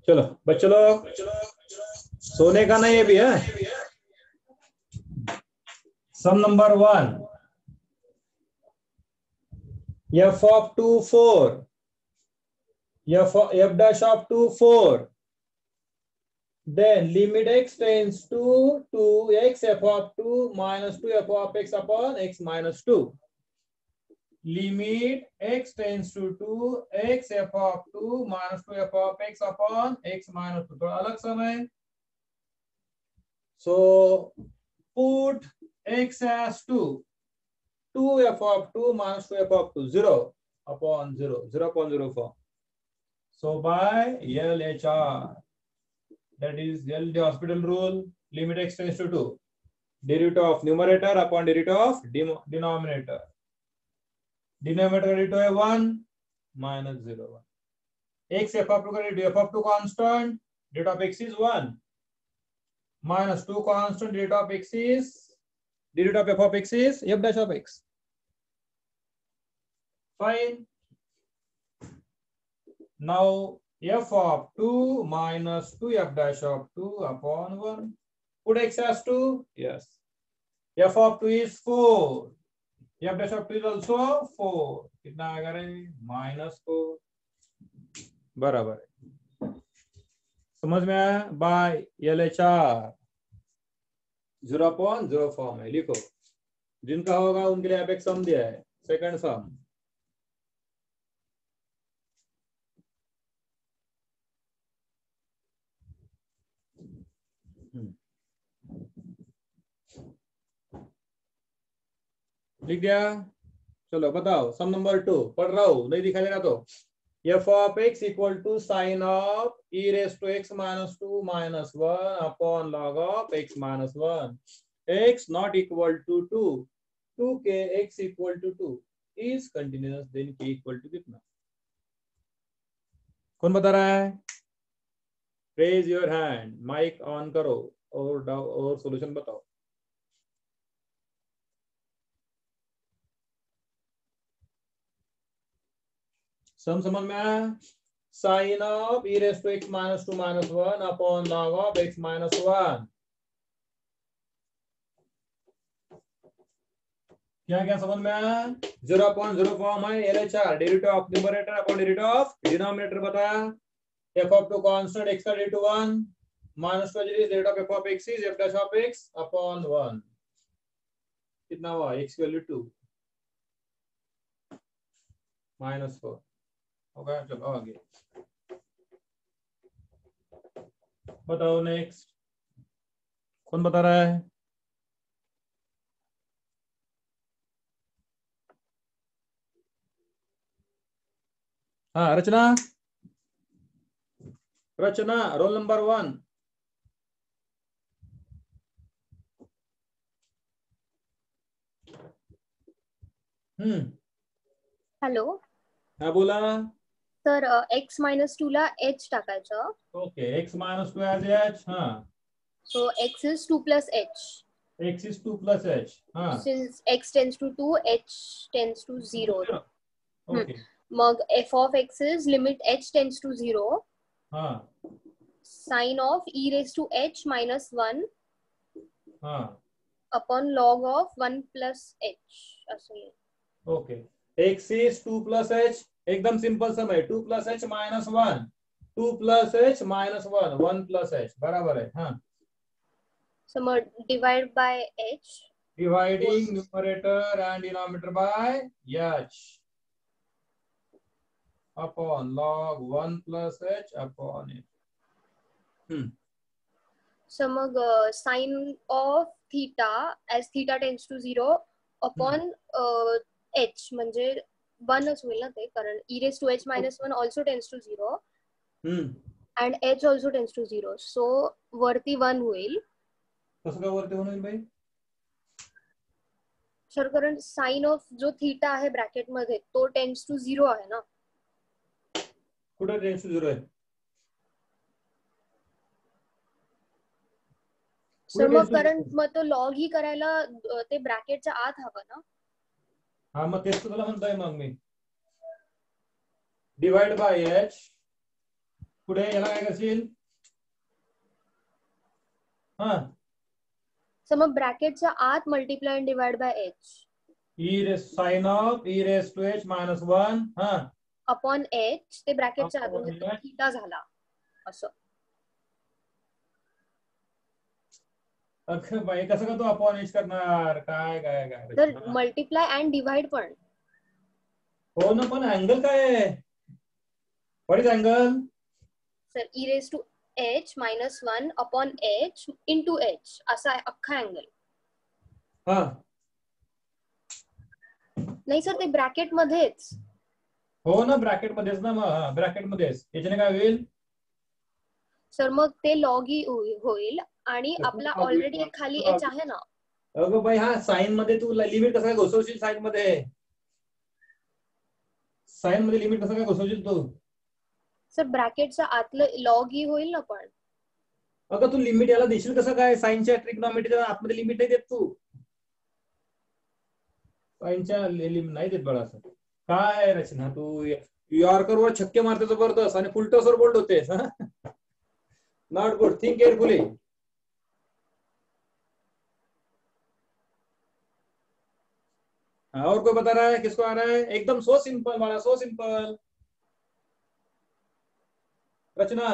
चलो बच्चों लोग, सोने का नहीं ये भी है। Sum number 1, f of 2 4, f dash of 2 4, then limit x tends to 2x f of 2 minus 2 f of x upon x minus 2. Limit x tends to 2x f of 2 minus 2 f of x upon x minus 2. थोड़ा अलग समय. So put x as 2 f of 2 minus 2 f of 2, 0 upon 0, 0.04. So by LHR, that is the hospital rule, limit x tends to 2. Derivative of numerator upon derivative of denominator. Denominator derivative है 1 minus 0 1. X f of 2 का derivative f of 2 constant, derivative of x is 1 minus 2 constant, derivative of x is derivative of f of x is f dash of x. Fine. Now f of 2 minus 2 f dash of 2 upon 1. Put x as 2. Yes. F of 2 is 4. f dash of 2 is also 4. कितना आएगा रे? -4. बराबर है. समझ में आया? Bye LHR 0.0 form है. लिखो. जिनका होगा उनके लिए एपेक्स सम दिया है. Second sum. लिख दिया. चलो बताओ. सम नंबर 2 पढ़ रहा हूं, नहीं दिखाई दे रहा तो. f of x equal to sin of e raised to x minus 2 minus 1 upon log of x minus 1. x not equal to 2, 2k x equal to 2 is continuous, then k equal to कितना? कौन बता रहा है? Raise your hand, mic on करो और solution बताओ. Sum समझ में आया? Sine of e raised to x minus 2 minus 1 upon log of x minus 1. क्या क्या समझ में आया? 0.0 फॉर्म है. LHR derivative of numerator upon derivative of denominator बताया. f of 2 कांस्टेंट x का derivative 1 minus 2 derivative of f of x is f dash of x upon 1. कितना हुआ? x की वैल्यू 2 -4 होगा. चलो आगे बताओ. नेक्स्ट कौन बता रहा है? हाँ Rachna. Rachna roll number 1. Hello. हाँ बोला. तर x -2 ला h टाकायचं. Okay. x minus 2 as h. हाँ. So x is 2 plus h. x is 2 plus h. हाँ. Since x tends to 2, h tends to 0. Okay. मग f of x is limit h tends to 0. हाँ. Sin of e raised to h minus 1 हाँ. upon log of 1 plus h. असं. Okay. x is 2 plus h. एकदम simple sum है. 2 plus h minus 1. 2 plus h minus 1. 1 plus h बराबर है. हाँ. So divide by h. Dividing numerator and denominator by h upon log 1 plus h upon it. So mug sin of theta as theta tends to 0 upon h म्हणजे 1 च होईल ना ते, कारण e raised to h minus 1 also tends to 0 and h also tends to 0. So वरती 1 होईल. कसं काय वरती होईल भाई? सर कारण साइन ऑफ जो थीटा आहे ब्रॅकेट मध्ये तो टेंड्स टू 0 आहे ना. कुठे टेंड्स टू 0 आहे? सर मग कारण मग तो लॉग ही करायला ते ब्रॅकेटच्या आत हवं ना. हा मग तेच तुला म्हणतोय. मग मी डिवाइड बाय h पुढे याला काय करशील? हा, सो मग ब्रॅकेटच्या आत multiply and divide by H. Sine of e raise to h minus 1 हा अपॉन एच, ते ब्रॅकेटच्या आत Upon म्हणजे H. थीटा झाला असं. अगं बाई, कसं का तू अपॉन एच करणार? काय काय काय तर रचना. मल्टिप्लाय अँड डिवाइड पण. हो ना, पण अँगल काय आहे? What is angle? Sir E raise to H minus 1 upon H into H असा आहे अख्खा अँगल. हा, नाही सर, ते ब्रॅकेट मध्येच. हो ना, ब्रॅकेट मध्येच ना. मग ब्रॅकेट मध्येच. याच्याने काय होईल? सर मग ते लॉग ई होईल आणि आपला ऑलरेडी एक खाली एच आहे ना. अगं बाई, हा साइन मध्ये तू लिमिट कसं काय घुसवशील? साइन मध्ये लिमिट कसं काय घुसवशील तू? सर ब्रॅकेटच्या आतलं लॉग ई होईल ना पण. अगं तू लिमिट याला देशील कसं काय? साइनच्या ट्रिग्नॉमेट्रीच्या आतमध्ये लिमिट नाही देत तू. साइनच्या नाही देत बळा. असं काय रचना, तू यॉर्करवर छक्के मारते जबरदस्त आणि फुलटॉसवर बोल्ड होतेस. Not good, think carefully. और कोई बता रहा है? किसको आ रहा है? एकदम सो सिंपल वाला, सो सिंपल. रचना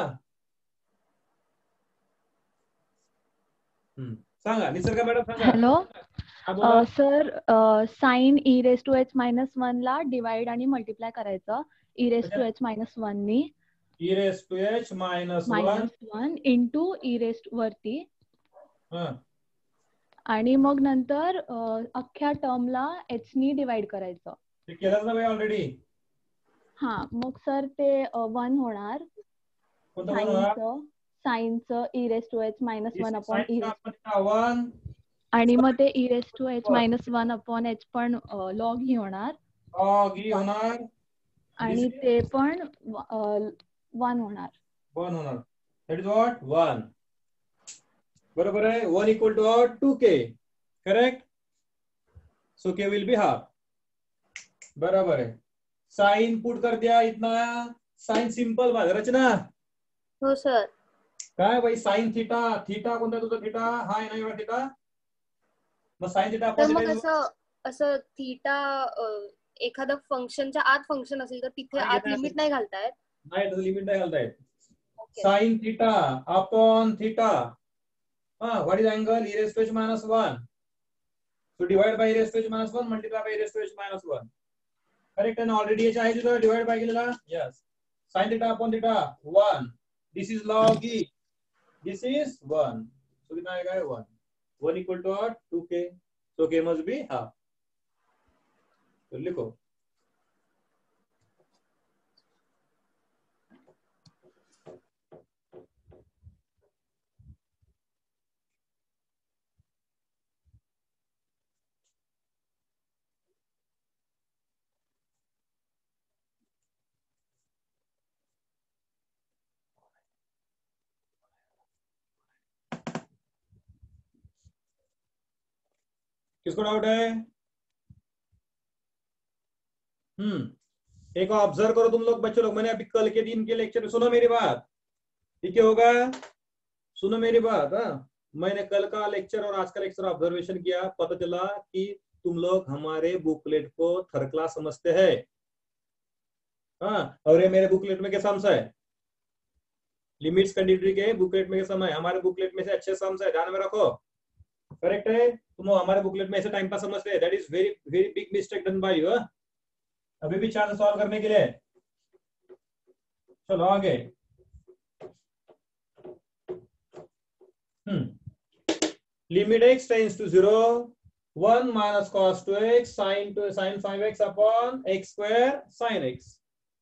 सांगा. निसर्ग मॅडम सांगा. हॅलो हा बोला. Sir, sine E raise to H minus 1 ला डिवाइड आणि मल्टिप्लाय करायचं E raise to H minus 1 नी. E raise to H minus 1 into E raise वरती. हा, आणि मग नंतर अख्ख्या टर्मला एच नी डिवाइड करायचं. ते केलं ना बाई ऑलरेडी. हा, मग सर ते 1 होणार. कोणतं one होणार? साइनचं E raise to H minus 1 upon E raise. One आणि मग ते E raise to H minus 1 upon H पण लॉग ही होणार. होणार आणि ते पण 1 होणार. 1 होणार. That is what 1. बरोबर आहे. 1 equal to 2k. Correct. So k will be half. बराबर है. साइन पुट कर दिया इतना. साइन सिंपल बात. रचना हो सर. काय भाई, साइन थीटा. थीटा कोणता तुझा? थीटा हा आहे ना एवढा थीटा. मग साइन थीटा तर मग पॉझिटिव्ह. असं थीटा एखादं फंक्शनच्या आत फंक्शन असेल तर तिथे आत लिमिट नाही घालतायत. नाही, लिमिट नाही घालतायत. Sine theta upon theta. What is angle? e raised to h minus 1. So divide by e raised to h minus 1 multiply by e raised to h minus 1. Correct आहे ना? ऑलरेडी h आहे तिथं divide by केलेला. Yes. Sine theta upon theta 1. This is log e. This is 1. So कितना आएगा? 1. 1 equal to 2k. So k must be half. तो लिखो. किसको डाउट है? एक ऑब्जर्व करो तुम लोग, बच्चे लोग. मैंने अभी कल के दिन के लेक्चर में, सुनो मेरी बात. ठीक है होगा? सुनो मेरी बात. मैंने कल का लेक्चर और आज का लेक्चर ऑब्जर्वेशन किया. पता चला कि तुम लोग हमारे बुकलेट को थर्ड क्लास समझते हैं. और ये मेरे बुकलेट में क्या सम्स है? लिमिट्स कंडीटरी के बुकलेट में क्या सम है? हमारे बुकलेट में से अच्छे सम्स है, ध्यान में रखो. करेक्ट है? तुम लोग हमारे बुकलेट में ऐसे टाइम पास समझते हैं. That is very very big mistake done by you. अभी भी चांस सॉल्व करने के लिए. चलो आगे. Limit x tends to 0. 1 minus cos 2x sin 5x upon x square sin x.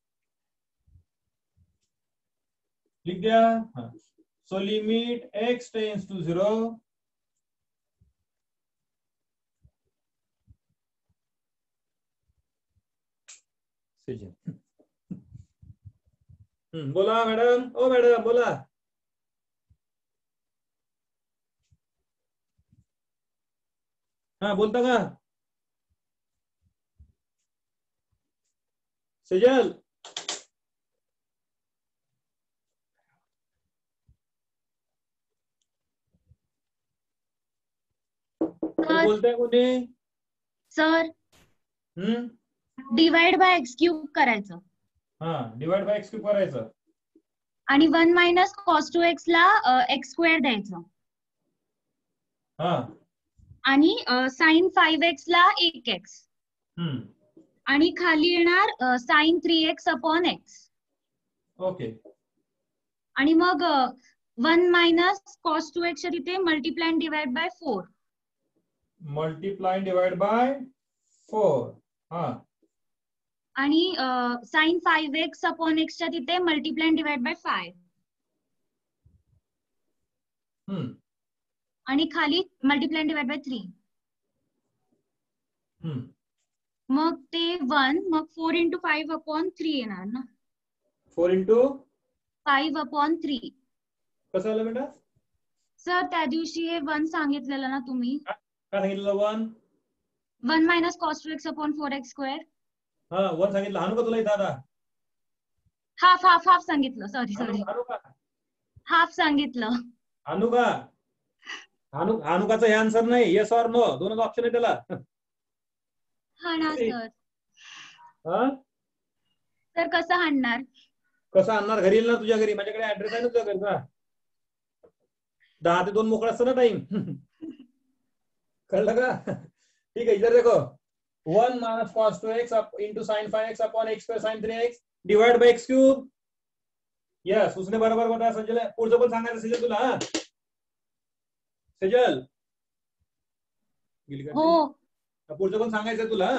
लिख दिया. So limit x tends to 0. बोला मॅडम. ओ मॅडम बोला. बोलता का सेजल? बोलताय कोणी? Sir divide by x cube करायचं हा, डिवाइड बाय एक्स क्यूब करायचं आणि 1 मायनस कॉस टू एक्स ला एक्स स्क्वेअर द्यायचं हा. आणि साइन 5x ला 1x आणि खाली येणार sign 3x upon x. Okay. आणि मग 1 मायनस कॉस टू एक्स तिथे multiply divide by 4. Multiply divide by 4. हा. आणि साइन 5x अपॉन एक्स च्या तिथे मल्टिप्लाय डिवाइड बाय 5. आणि खाली मल्टिप्लाय डिवाइड बाय 3. मग ते 1 मग 4 into 5 अपॉन 3 येणार ना. 4 into 5 अपॉन 3. कसं आलं बेटा? सर त्या दिवशी हे 1 सांगितलेलं ना तुम्ही. काय सांगितलं? 1 minus cos two x upon 4x square. हा, 1 सांगितलं. आणू का तुला इथं आता? हाफ सांगितलं. सॉरी आणू का? हाफ सांगितलं. आणू का? अनुकाचं हे आन्सर नाही. येस ऑर नो, दोनच ऑप्शन आहे त्याला. हा ना सर. हा, तर कसं आणणार? कसं आणणार? घरी येईल ना तुझ्या घरी. माझ्याकडे ऍड्रेस आहे ना तुझ्या घरचा. 10 ते 2 मोकळा असतो ना टाइम. कळलं का? ठीक है, इधर देखो. 1 minus cos 2x into sine 5x upon x square sine 3x divide by x cube. Yes, उसने बरोबर बताया सजल. पुढचं पण सांगायचं सजल तुला. हा सजल, हो पुढचं पण सांगायचं तुला.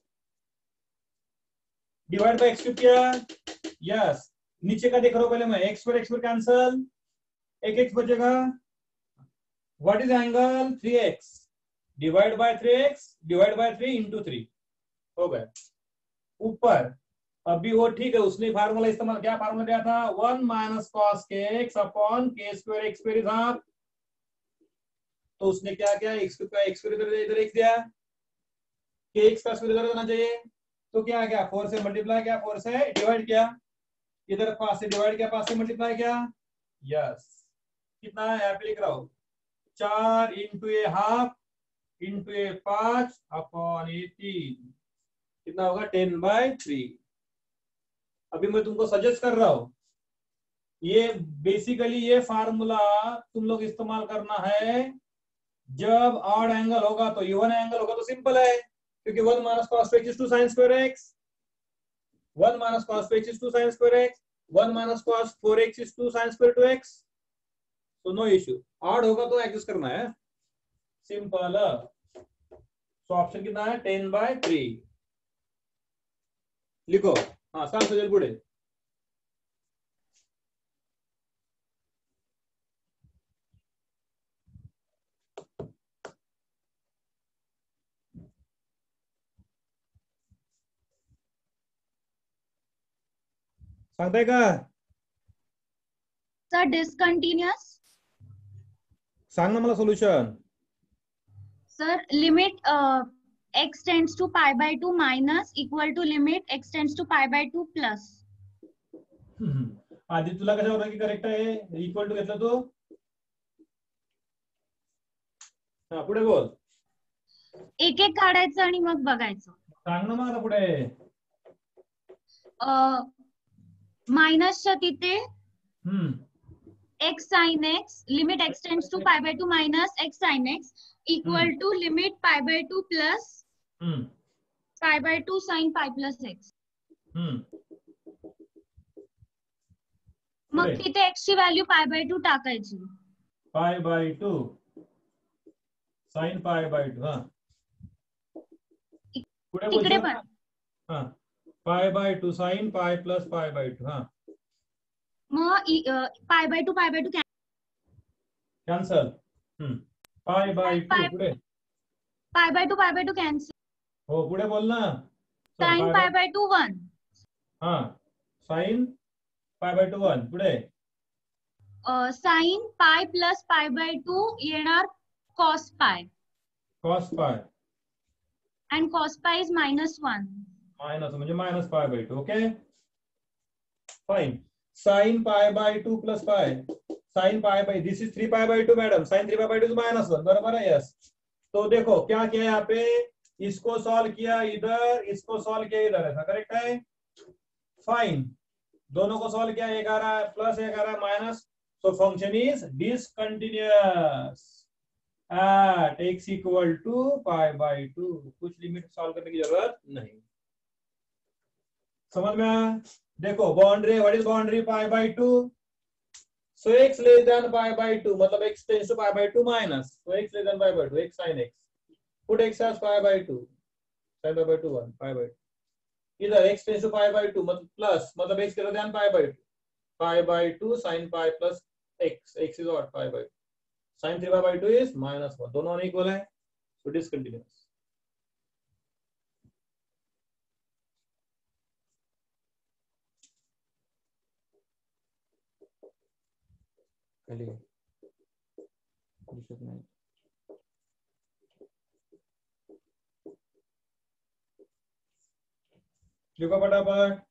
डिवाइड बाय x क्यूब किया. यस, नीचे का देख रहा हूं पहले मैं. x पर कैंसल, एक x बचेगा. What is angle? 3x divide by 3x divide by 3 into 3 हो गया. ऊपर अभी वो ठीक है, उसने फार्मूला इस्तेमाल, क्या फार्मूला दिया था? 1 minus cos k x upon k square x square is half. तो उसने क्या किया? एक्स का एक्स स्क्वायर इधर एक्स दिया, के एक्स का स्क्वायर इधर होना चाहिए. तो क्या गया? 4 से मल्टीप्लाई किया, 4 से डिवाइड किया, इधर 5 से डिवाइड किया, 5 से मल्टीप्लाई किया. यस, कितना है? यहाँ पे लिख रहा हूं 4 into a half into a 5 upon a 3. कितना होगा? 10/3. अभी मैं तुमको सजेस्ट कर रहा हूं, ये बेसिकली ये फार्मूला तुम लोग इस्तेमाल करना है जब ऑड एंगल होगा. तो इवन एंगल होगा तो सिंपल है, क्योंकि 1 minus cos 2x is 2 sin square x. 1 minus cos 2x is 2 sin square x. 1 minus cos 4x is 2 sin square 2x. तो नो इश्यू. ऑड होगा तो एडजस्ट करना है. सिंपल. तो ऑप्शन कितना है? 10/3. लिखो. हाँ, सांग सजल पुढे. सांगताय का? Sir discontinuous. सांग ना मला solution. Sir limit x tends to pi by 2 minus equal to limit x tends to pi by 2 plus. आधी तुला कशावर की करेक्ट आहे? इक्वल टू घेतला तो. हा, पुढे बोल. एक एक काढायचं आणि मग बघायचं. सांग ना मग आता पुढे. मायनसच्या तिथे x sin x limit x tends to pi by 2 minus x sin x equal to limit pi by 2 plus pi by 2 sin pi plus x. मग तिथे x ची व्हॅल्यू पाय बाय 2 टाकायची. Pi by 2 sine pi by 2. हा, पुढे तिकडे बोल. पण हा, pi by 2 sine pi plus pi by 2. हा, मग pi by 2 cancel. Pi by 2 पुढे. पाय बाय 2 कॅन्सल. हो, पुढे बोल ना. Sine pi by 2 1. हा, साइन पाय बाय 2 1. पुढे sine pi plus pi by 2 येणार cos pi. Cos pi and cos pi is -1. Minus म्हणजे minus pi by 2. Okay, fine. Sine pi by 2 plus pi. Sine pi by, this is 3 pi by 2 madam. Sine 3 pi by 2 is -1. बरोबर आहे. Yes. तो देखो क्या किया यहाँ पे, इसको सॉल्व किया इधर, इसको सॉल्व किया इधर, ऐसा करेक्ट है? फाइन, दोनों को सॉल्व किया, एक आ रहा है प्लस, एक आ रहा है minus, so function is discontinuous at x equal to π/2। कुछ लिमिट सॉल्व करने की जरूरत नहीं। समझ में आया? देखो boundary, what is boundary? π/2, so x less than π/2 मतलब x tends to π/2 minus, so x less than π/2, x sin x, put x as π/2, sin π/2 1 π/2, इधर x tends to π/2 मतलब प्लस, मतलब x greater than π/2, π/2 sin pi plus x, x is what? π/2, sin 3π/2 is -1, दोनों unequal है, so discontinuous। लिखो फटाफट।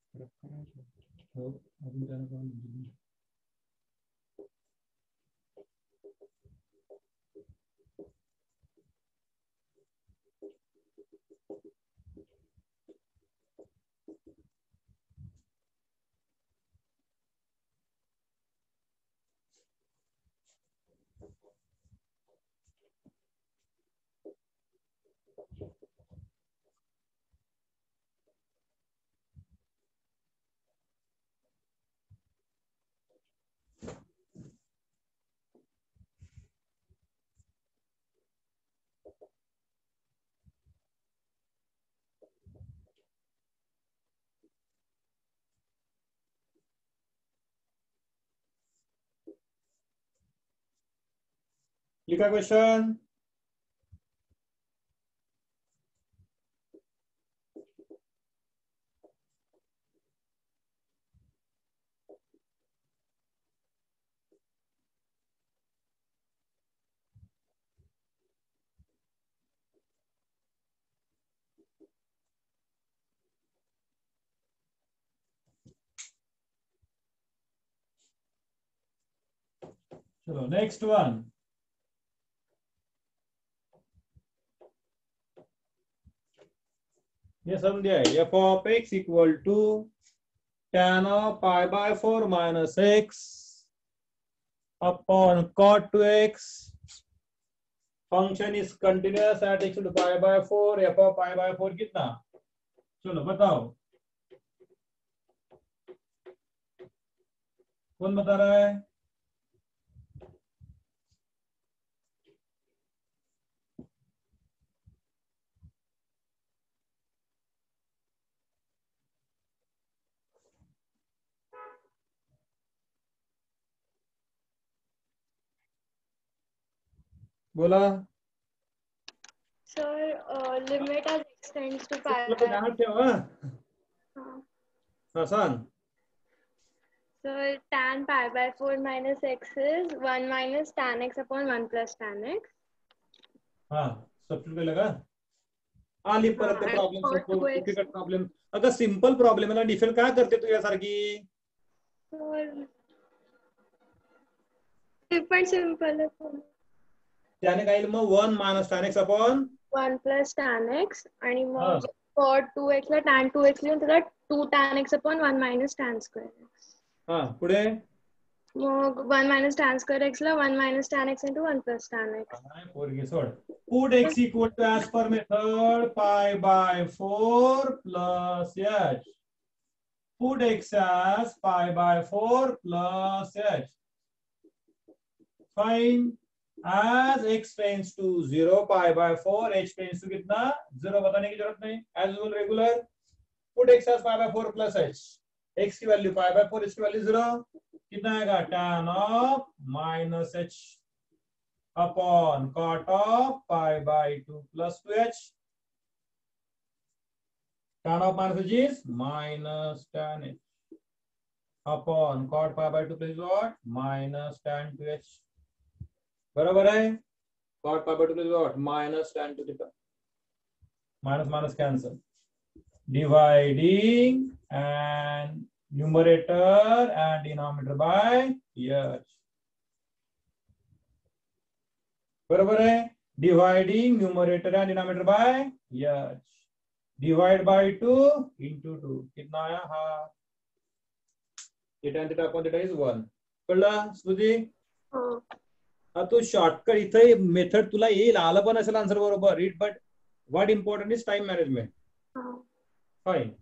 लिखा question? चलो next one, ये समझ आए? f of x equal to tan of π/4 minus x upon cot 2x, function is continuous at x to π/4, f of π/4 कितना? चलो बताओ, कौन बता रहा है? बोला sir limit as x tends to pi। आसान। Sir tan pi/4 minus x is 1 minus tan x upon 1 plus tan x। हाँ सब्स्टिट्यूट लगा। आली परत ते प्रॉब्लेम डिफिकल्ट प्रॉब्लेम, अगर सिंपल प्रॉब्लेम आहे ना डिफिकल्ट काय करते तू यासारखी? पण सिंपल आहे, त्याने काय मग 1 minus tan x upon 1 plus tan x आणि मग cot 2x ला tan 2x लिहून त्याला 2 tan x upon 1 minus tan square x। हाँ पुढे मग 1 minus tan square x ला 1 minus tan x into 1 plus tan x। पोरगी सोड। Put x equal to as per method pi/4 plus h. Put x as pi/4 plus h. Find as x tends to 0 pi/4, h tends to कितना? 0 बताने की जरूरत नहीं, as usual regular। Put x as pi/4 plus h, x की value pi/4, इसकी value 0, कितना आएगा? tan of minus h upon cot of pi/2 plus 2h, tan of minus h is minus tan h upon cot pi/2 plus what? Minus tan 2h, बराबर है? cot pi/2 plus what? Minus tan 2 theta, minus minus cancel, dividing and numerator and denominator by h, बराबर है? Dividing numerator and denominator by h, divide by 2 into 2 कितना आया half, ये tan theta upon theta is 1. कळलं स्मृती? तो shortcut इथे method तुला येईल, आलं पण असेल आन्सर बरोबर read, but what important is time management. Fine.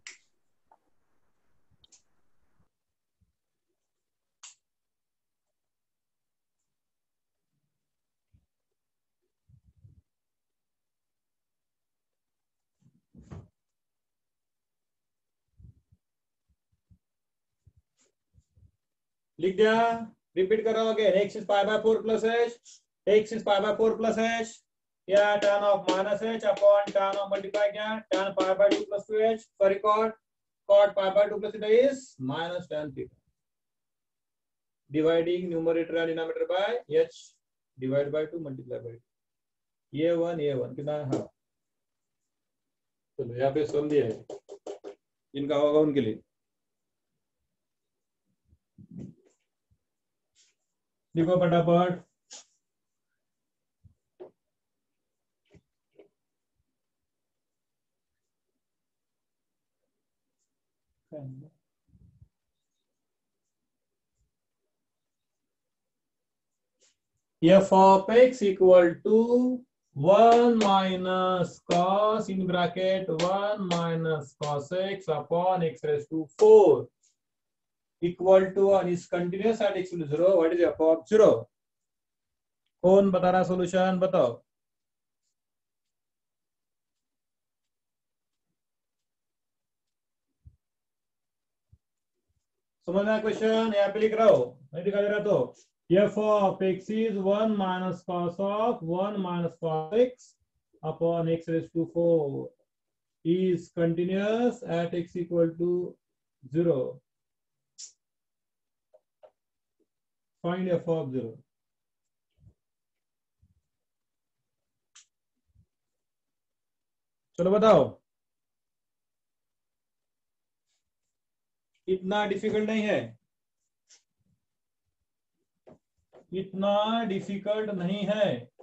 लिख दिया, रिपीट कर रहा हूं again. x is pi by 4 plus h, x is pi by 4 plus h, या tan of minus h upon tan of multiply क्या tan pi by 2 plus 2h, sorry cot pi by 2 plus theta is minus tan theta. Dividing numerator and denominator by h, divide by 2 multiply by 2. ये 1 कितना है हाँ. चलो यहाँ पे solve दिया है, जिनका होगा उनके लिए. लिखो फटाफट. f of x equal to 1 minus cos in bracket 1 minus cos x upon x raised to 4 equal to and is continuous at x equal to 0. What is f of 0? कौन बता रहा सोल्यूशन बताओ. समझना क्वेश्चन, यहाँ पे लिख रहा हो, नहीं दिखा दे रहा तो. f of x is 1 minus cos of 1 minus cos x upon x raised to 4 is continuous at x equal to 0. Find f of 0. चलो बताओ. इतना डिफिकल्ट नहीं है, इतना डिफिकल्ट नहीं है.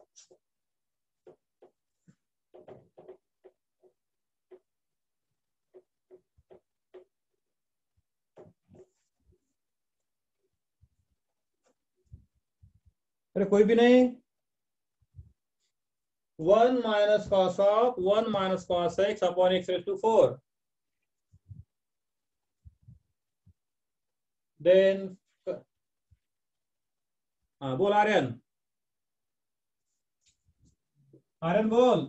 अरे कोई भी नहीं. 1 minus cos of 1 minus cos x upon x raised to 4. Then हाँ बोल आर्यन. आर्यन बोल.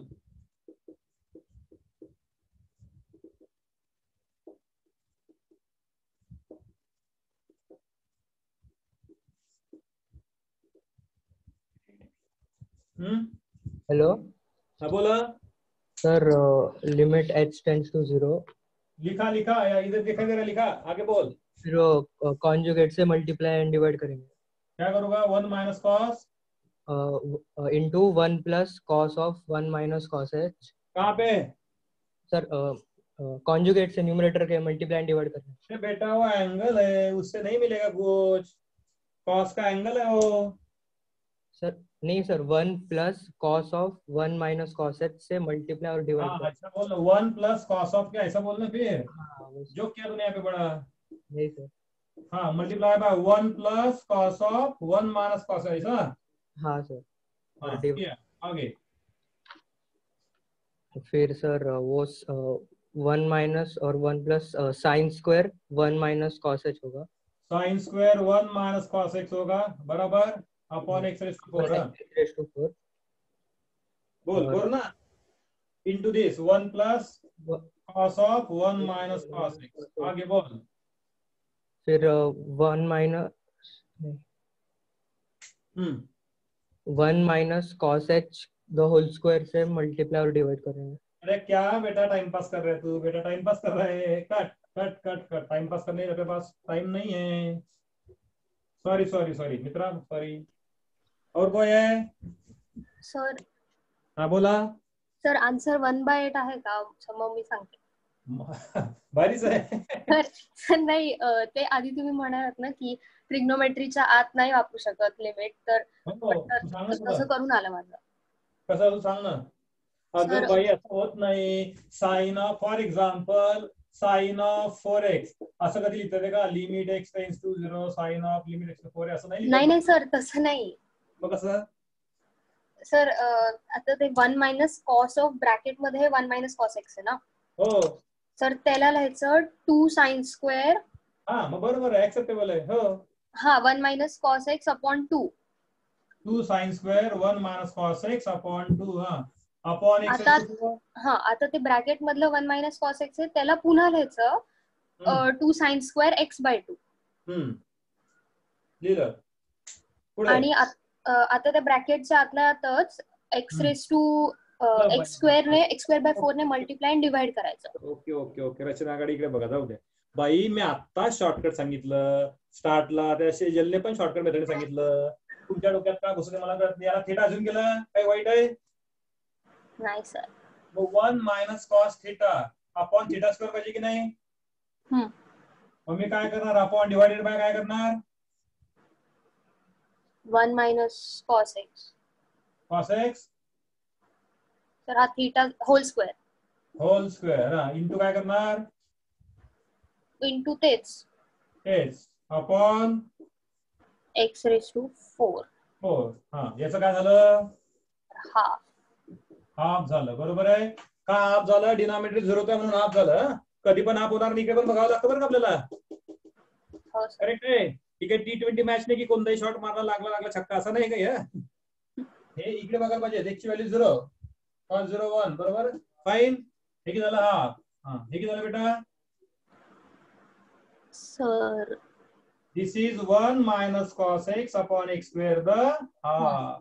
हेलो. हाँ बोला sir limit h tends to 0. लिखा या इधर दिखाई दे रहा, लिखा आगे बोल. फिर कॉन्जुगेट से मल्टीप्लाई एंड डिवाइड करेंगे. क्या करूंगा? 1 minus cos into 1 plus cos of 1 minus cos h. कहाँ पे सर कॉन्जुगेट से न्यूमरेटर के मल्टीप्लाई एंड डिवाइड करेंगे. बेटा वो एंगल है, उससे नहीं मिलेगा कुछ. कॉस का एंगल है वो. सर नहीं sir, 1 plus cos of 1 minus cos h से मल्टीप्लाई और डिवाइड. हाँ अच्छा बोल. 1 प्लस कॉस ऑफ क्या ऐसा बोलना फिर. जो क्या तूने यहाँ पे पढ़ा. नहीं सर. हाँ multiply by 1 plus cos of 1 minus cos ऐसा. हाँ सर. हाँ आगे. फिर सर वो 1 माइनस और 1 plus sine square 1 minus cos h होगा. Sine square 1 minus cos x होगा बराबर अपॉन x रेज़ टू 4. बोल ना. Into this 1 plus cos of 1 minus cos x. आगे बोल. फिर 1 minus 1 minus cos h the whole square से मल्टीप्लाई और डिवाइड करेंगे. अरे क्या बेटा टाइम पास कर रहे है तू. बेटा टाइम पास कर रहा है. Cut cut cut cut. Time pass करने के पास टाइम नहीं है. Sorry Mitra sorry. और कोई है सर? हाँ बोला. सर आन्सर 1/8 आहे का? मग मी सांगते. भारीच आहे. तर नाही ते आधी तुम्ही म्हणालात ना की ट्रिग्नोमेट्रीच्या आत नाही वापरू शकत लिमिट, तर तसं करून आलं माझं. कसं तू सांग ना. अगं Sir, बाई असं होत नाही. Sine of for example sine of 4x असं कधी लिहितात का? Limit x tends to 0 sine of limit x to 4 असं नाही नाही लिहितात. नाही सर, तसं नाही मग कसं? सर. आता ते 1 मायनस कॉस ऑफ ब्रॅकेट मध्ये हे 1 मायनस कॉस एक्स आहे ना हो सर, त्याला लिहायचं 2 साइन स्क्वेअर. हा मग बरोबर आहे, ऍक्सेप्टेबल आहे. हो हा 1 minus cos x upon 2. 2 sine square 1 minus cos x upon 2 हा अपॉन एक्स आता आता ते ब्रॅकेट मधलं 1 मायनस कॉस एक्स आहे त्याला पुन्हा लिहायचं 2 साइन स्क्वेअर एक्स बाय 2. लिहिलं. पुढे आणि आता त्या ब्रॅकेटच्या आतल्या आतच एक्स रेस टू एक्स स्क्वेअरने एक्स स्क्वेअर बाय 4 ने मल्टिप्लाय अँड डिवाइड करायचं. Okay okay okay. रचना आघाडी इकडे बघा, जाऊ द्या बाई. मी आता शॉर्टकट सांगितलं स्टार्टला, त्या शेजलने पण शॉर्टकट मेथड सांगितलं. तुमच्या डोक्यात का घुसले मला कळत नाही. याला थीटा अजून गेलं काही वाईट आहे? नाही सर. मग 1 minus cos theta upon theta square पाहिजे की नाही? मग मी काय करणार? अपॉन डिवायडेड बाय काय करणार? 1 minus cos x. Cos x तर हा theta whole square whole square हा इंटू काय करणार? इंटू तेच अपॉन एक्स रेस टू 4. 4. हा याचं काय झालं? हाफ. हाफ झालं. बरोबर आहे का? हाफ झालं. डिनॉमिनेटर 0 होता म्हणून हाफ झालं. कधी पण हाफ होणार नाही. इकडे पण बघावं लागतं बरं का आपल्याला. हो सर. करेक्ट आहे. ठीक आहे. T20 मॅच नाही की कोणताही शॉट मारला लागला छक्का असं नाही काही. हे इकडे बघायला पाहिजे. एक्सची व्हॅल्यू 0 कॉस 0 1 बरोबर. फाईन. हे किती झालं? हाफ. हे किती झालं बेटा? Sir this is 1 minus cos x upon x square the half.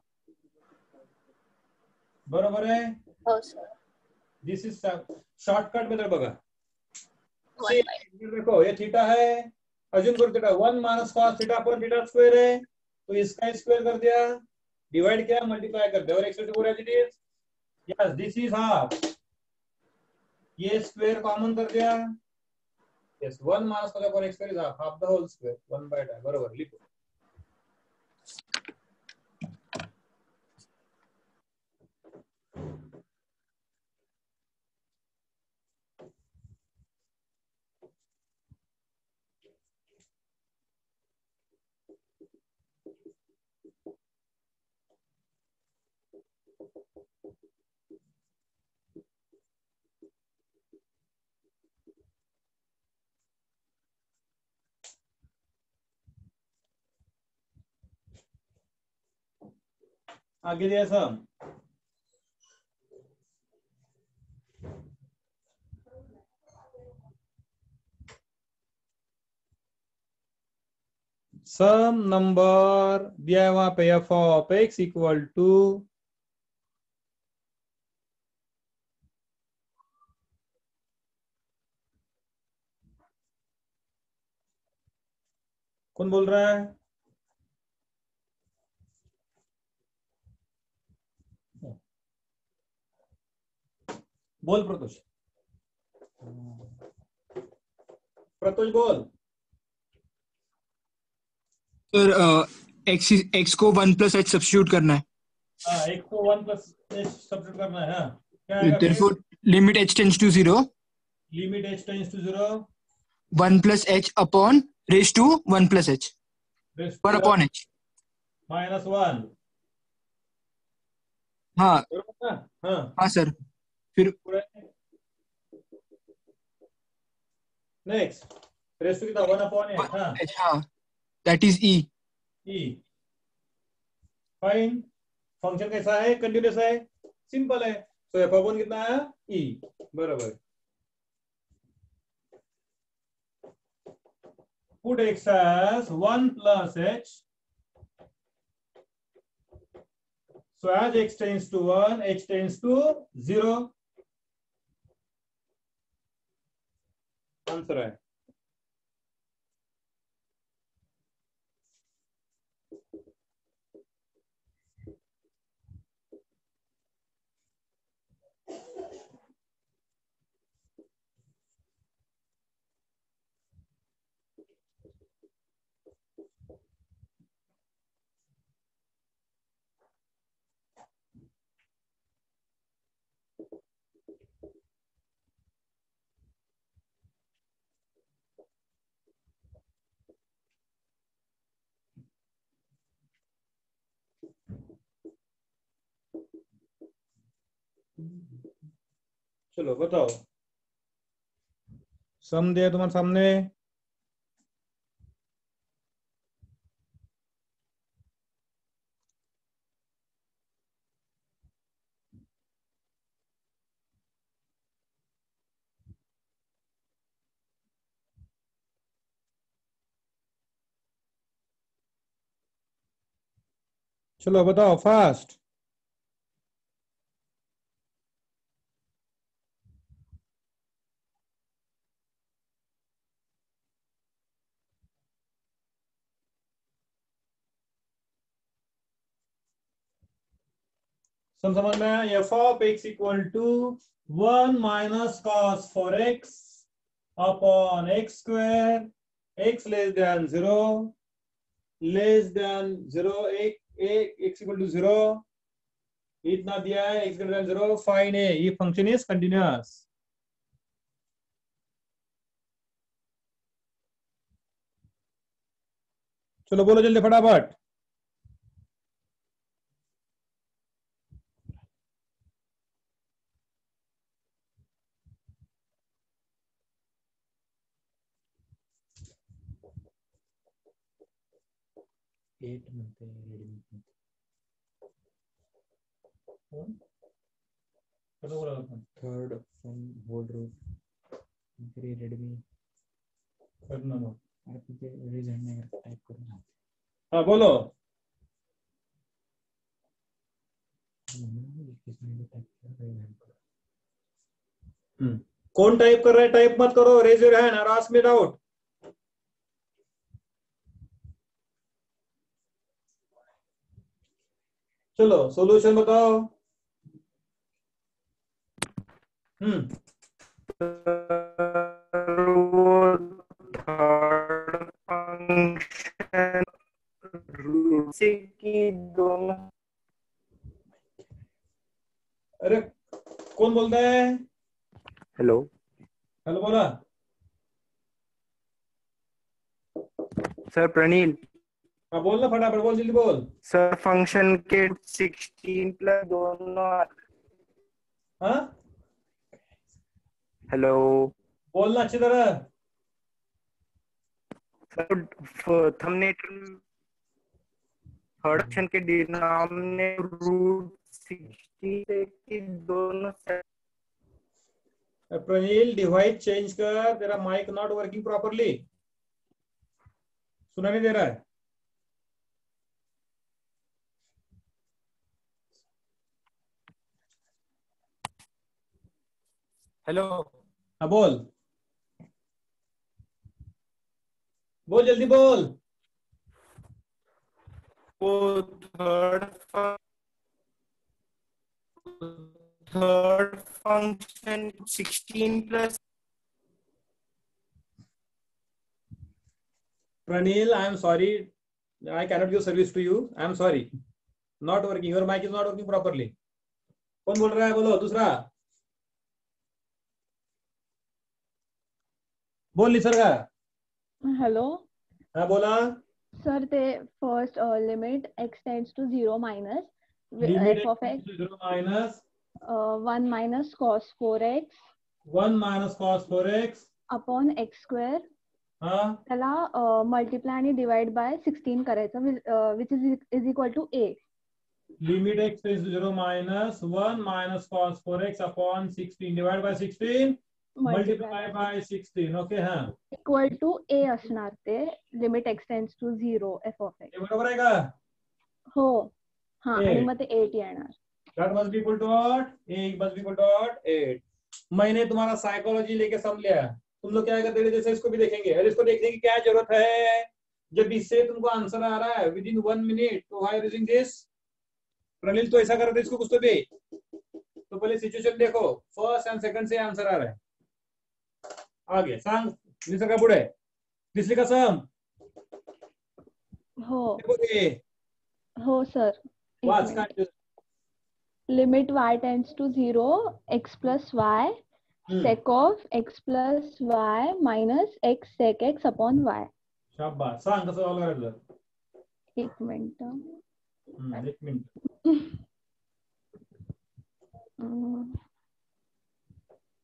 बरोबर आहे. हो sir. This is shortcut method बघा. 1 बाय देखो ये थीटा है, अज्यूम करो theta 1 minus cos theta upon theta square है, तो इसका स्क्वायर कर दिया, डिवाइड किया, मल्टीप्लाई कर दिया और x to as it is. Yes this is half. ये स्क्वायर कॉमन कर दिया. Yes 1 minus cos upon x square is half the whole square 1 by 2 बरोबर लिखो. आगे दिया सम. सम नंबर दिया है वहां पे f of x equal to कौन बोल रहा है? बोल प्रतोष. प्रतोष बोल. सर एक्स को 1 प्लस एच सब्स्टिट्यूट करना है. हाँ एक को 1 प्लस एच सब्स्टिट्यूट करना है. हाँ क्या आएगा? Therefore, limit h tends to 0. Limit h tends to 0 1 plus h upon raised to 1 plus h. 1 upon h. Minus 1. हाँ बरोबर ना? हाँ हाँ सर. फिर नेक्स्ट रेस्ट टू कितना 1 अपॉन एच. हाँ h, हाँ that is e. E. Fine. Function कैसा है? कंटिन्यूअस है, सिंपल है. तो एफ अपॉन कितना है? ई. बराबर. Put x as 1 plus h. So as x tends to 1, h tends to 0. Answer है. चलो बताओ, सम दिया तुम्हारे सामने, चलो बताओ फास्ट। समझ में आया? F of x equal to 1 minus cos 4x upon x square, x less than 0, less than 0, x equal to 0, इतना दिया है, एक्स ग्रेटर देन 0, फाइन है, ये फंक्शन इज कंटिन्यूअस। चलो बोलो जल्दी फटाफट। Third from hold root Redmi type करना। हाँ बोलो। कौन टाइप कर रहा है? टाइप मत करो, रेज योर हैंड और आस्क मी डाउट। चलो सॉल्यूशन बताओ। थर्ड फंक्शन रूट से की दोनों। अरे कौन बोलता है? हेलो हेलो बोला। सर, प्रणील। हाँ बोलना फटाफट, बोल जल्दी बोल। सर, फंक्शन के 16 प्लस दोनों। हाँ हेलो बोलना अच्छी तरह। सर, थंबनेल थर्ड फंक्शन के डिनोमिनेटर रूट 16 की दोनों। प्रनील डिवाइस चेंज कर, तेरा माइक नॉट वर्किंग प्रॉपरली, सुना नहीं दे रहा है। हेलो हाँ बोल, बोल जल्दी बोल। वो third function 16 plus. Pranil, I am sorry, I cannot give service to you. I am sorry. Not working. Your mic is not working properly. कौन बोल रहा है? बोलो दूसरा। बोल निसर्गा। हेलो हाँ बोला। सर, ते first limit x tends to 0 minus limit f of x 0 minus 1 minus cos 4x 1 minus cos 4x upon x square, हाँ त्याला मल्टिप्लाय आणि डिवाइड बाय 16 करायचं, which is equal to a. Limit x tends to 0 minus 1 minus cos 4x upon 16 divide by 16 multiply by 16. Okay हाँ equal to a असणार ते limit x tends to 0 f of x. ये बरोबर आहे का? हो हा, A. आणि मग ते 8 येणार. That must be equal to what? A must be equal to what? 8. मैंने तुम्हारा साइकोलॉजी लेके समझ लिया। तुम लोग क्या करते हैं, जैसे इसको भी देखेंगे, और इसको देखने की क्या जरूरत है? जब इससे तुमको आंसर आ रहा है विद इन 1 मिनट, तो व्हाई यूजिंग दिस? प्रनिल तो ऐसा कर रहे थे, इसको कुछ तो दे। तो पहले सिचुएशन देखो, फर्स्ट एंड सेकंड से आंसर आ रहा है। आगे सांग निसर्गा पुढे दिसली का सम? हो देखो हो सर. वाच काय limit y tends to 0 x plus y sec of x plus y minus x sec x upon y. शाबाश, सांग कसं सॉल्व करायचं? एक मिनिट. एक minute.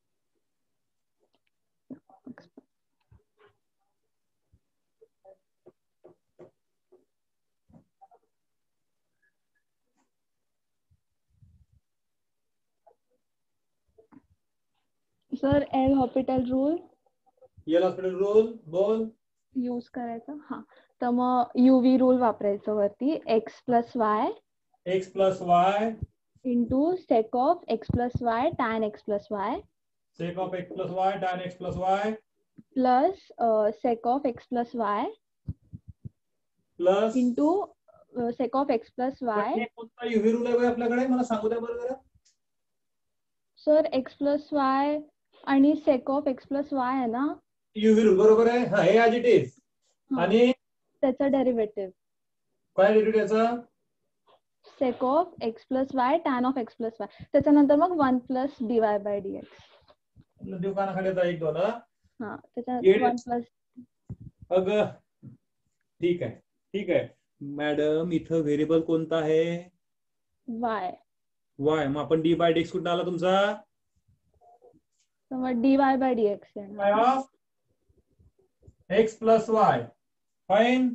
Sir L hospital rule L hospital rule बोल. यूज करायचं. हा, तर मग युव्ही रूल वापरायचं वरती. X plus y x plus y into sec of x plus y tan x plus y sec of x plus y tan x plus y plus sec of x plus y plus into sec of x plus y. कोणता UV rule आहे आपल्याकडे मला सांगू द्या बरं जरा. Sir x plus y आणि sec of x plus y आहे ना. युव्ही रूल बरोबर आहे. हा हे ॲज इट इज. हा, आणि त्याचा डेरिव्हेटिव्ह काय डेरिव्हेटिव्ह याचा. Sec of x plus y tan of x plus y. त्याच्यानंतर मग 1 plus d y by d x. दुकानाखाली आता एक दोन. हा, त्याच्यानंतर 1 प्लस. अगं ठीक आहे ठीक आहे मॅडम. इथं व्हेरिएबल कोणता आहे. वाय. वाय. मग आपण डी बाय डी एक्स कुठं आला तुमचा. तर मग d y by d x of x plus y. Fine.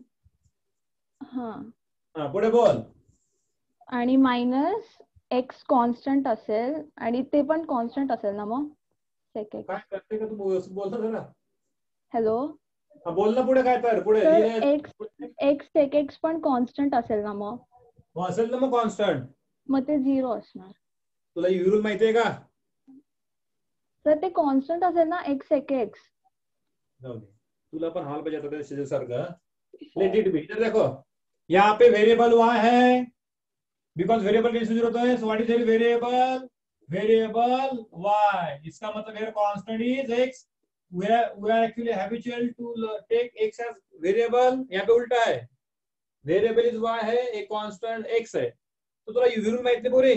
हा, पुढे बोल. आणि मायनस एक्स कॉन्स्टंट असेल आणि ते पण कॉन्स्टंट असेल ना मग सेक एक्स. काय करते का तू बोलतो जरा. हॅलो. बोल ना पुढे काय तर पुढे. एक्स सेक एक्स पण कॉन्स्टंट असेल ना मग. असेल ना मग कॉन्स्टंट. मग ते 0 असणार. तुला युव्ही रूल माहितीये का. तर ते कॉन्स्टंट असेल ना एक्स सेक एक्स. जाऊ दे तुला पण हाल पाहिजे आता सारखं. Let it be. इधर देखो यहाँ पे वेरिएबल वाई है बिकॉज वेरिएबल टेंड्स टू 0 होता है. So what is variable. Variable y. इसका मतलब है constant is x. we are actually habitual to take x as variable. यहाँ पे उल्टा है. वेरिएबल इज y है एक कांस्टेंट x है. तो तुला युव्ही रूल माहिती पोरे.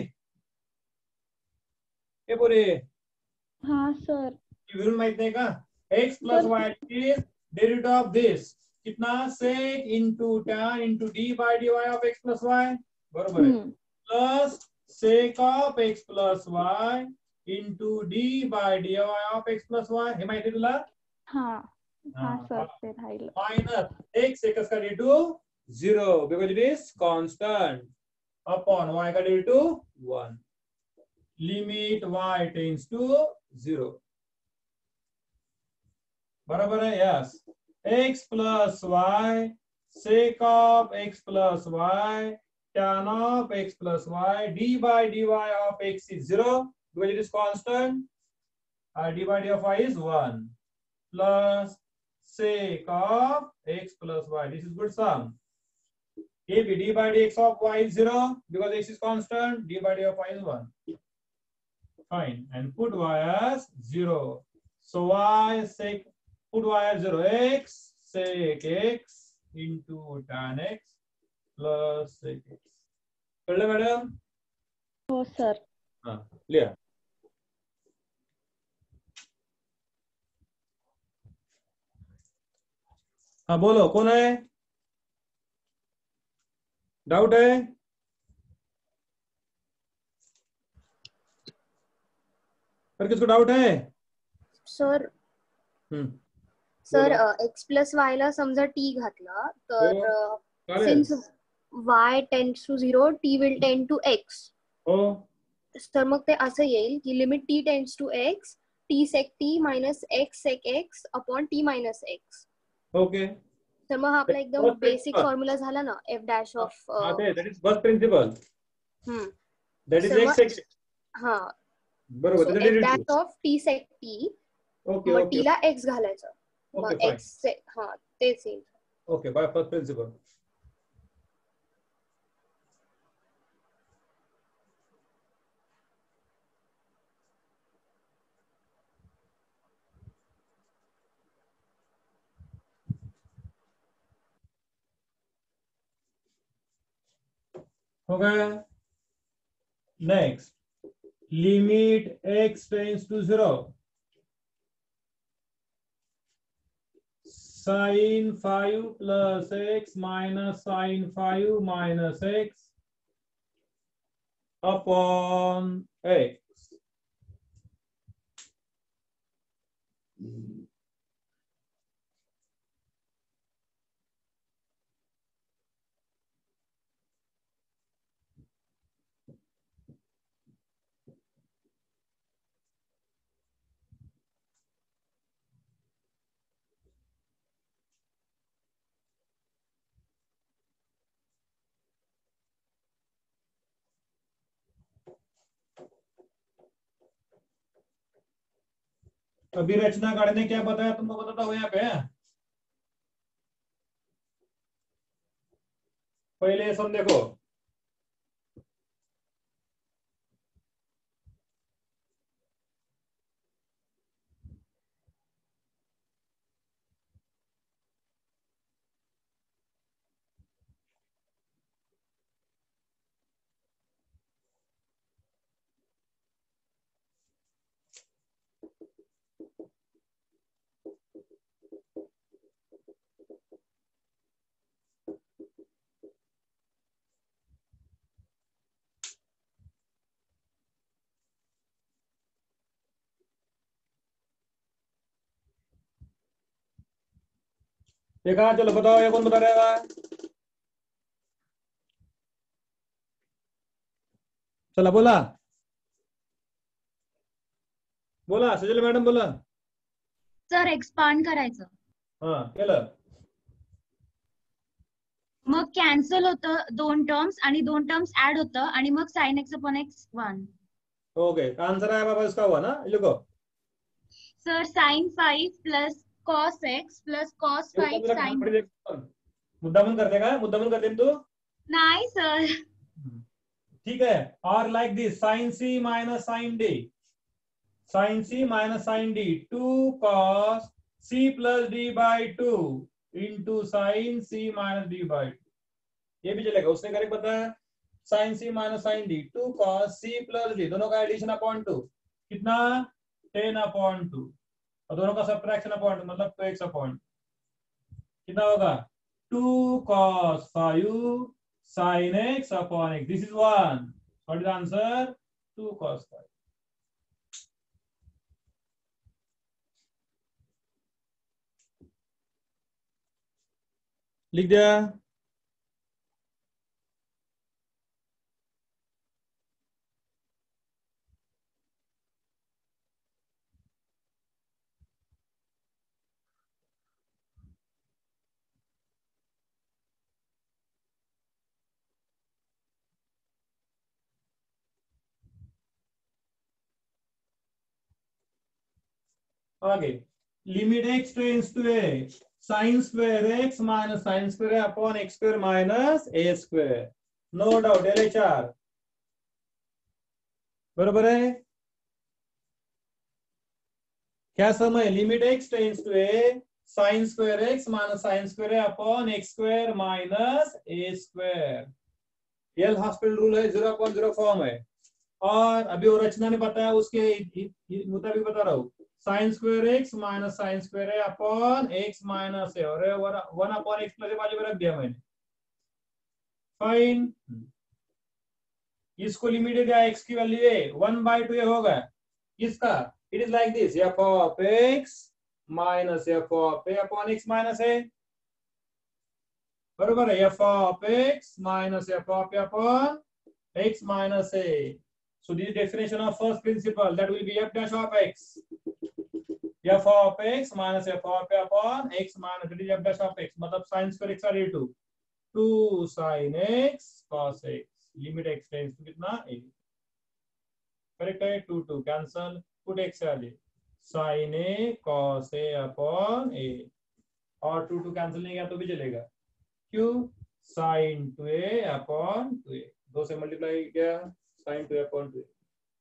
हे पोरे. हाँ सर. युव्ही रूल माहित नाही का. x plus y is derivative of this. कितना sec into tan into d by d y of x plus y. बरोबर आहे. Plus sec of x plus y into d by d y of x plus y. हे माहिती तुला. हाँ sir ते राहिलं. Minus x x का derivative 0 because it is constant upon y का derivative 1. Limit y tends to 0. बराबर है. Yes. x plus y sec of x plus y tan of x plus y d by dy of x is 0 because it is constant. D by dy of y is 1 plus sec of x plus y. This is good sum. If d by dx of y is 0 because x is constant, d by dy of y is 1. Fine. And put y as 0. So y sec, put y as 0. X sec x into tan x plus sec x. कळलं madam. हो sir. हा लिहा. हाँ बोलो कौन है. Doubt है. पर किसको डाउट है. Sir sir x plus y ला समजा टी घातला तर since y tends to 0 t will tend to x. हो. तर मग ते असं येईल की limit t tends to x t sec t minus x sec x upon t minus x. Okay. तर मग आपला एकदम बेसिक फॉर्म्युला झाला ना f dash of. That is first principle. That is x sec. हां बरोबर. f dash of t sec t. ओके. मग t ला x घालायचं. मग x हां तेच येईल. Okay by first principle. हो गया. Next limit x tends to 0 sin 5 plus x minus sin 5 minus x upon x. अभी रचना गार्ड ने क्या बताया तुमको बताता हूँ यहाँ पे। पहले ये सब देखो, देखा, चलो बताओ ये कौन बता रहेगा। चला बोला बोला सुजल मॅडम बोला. सर एक्सपांड करायचं, हा केलं. मग कॅन्सल होतं दोन टर्म्स आणि दोन टर्म्स ऍड होतं आणि मग sine x upon x 1. Okay, answer है बाबा इसका हुआ ना, लिखो. Sir sin 5 plus cos x plus cos 5 sin. मुद्दामून करते का, मुद्दामून करते तू. नाही सर. ठीक है, और like this sin c minus sin d, sin c minus sin d, 2 cos c plus d by 2 into sin c minus d by 2. ये भी चलेगा, उसने करेक्ट बताया. sin c minus sin d, 2 cos c plus d, दोनों का addition upon 2 कितना 10 upon 2, और दोनों का सब्ट्रैक्शन अपॉन 2 मतलब 2x अपॉन, कितना होगा 2 cos 5 sin x upon x. This is 1. What is the answer? 2 cos 5. लिख दिया. आगे limit x tends to a, sin square x minus sin square upon x square minus a square. No doubt LHR बरोबर है. क्या समय, limit x tends to a, sin square x minus sin square upon x square minus a square. L hospital rule है, 0.0 form है. और अभी वो रचना ने बताया उसके मुताबिक बता रहा हूँ. Sine square x minus sine square है अपॉन एक्स माइनस है, और 1 अपॉन एक्स प्लस बाजू में रख दिया मैंने. फाइन, इसको लिमिट दिया एक्स की वैल्यू है 1/2 होगा. इसका it is like this, f of x minus f of a upon x minus है. बरोबर है, f of x minus f of a upon x minus a. So this is definition of first principle, that will be f dash of x. F of x minus f of a upon x minus, that is f dash of x. मतलब sin square x are 2 sin x cos x. Limit x tends to कितना a. Correct है, 2 cancel, put x आ जाए sin a cos a upon a, और 2 cancel नहीं किया तो भी चलेगा. क्यों, sin 2a upon 2a, 2 से मल्टीप्लाई किया sin 2a upon 2a.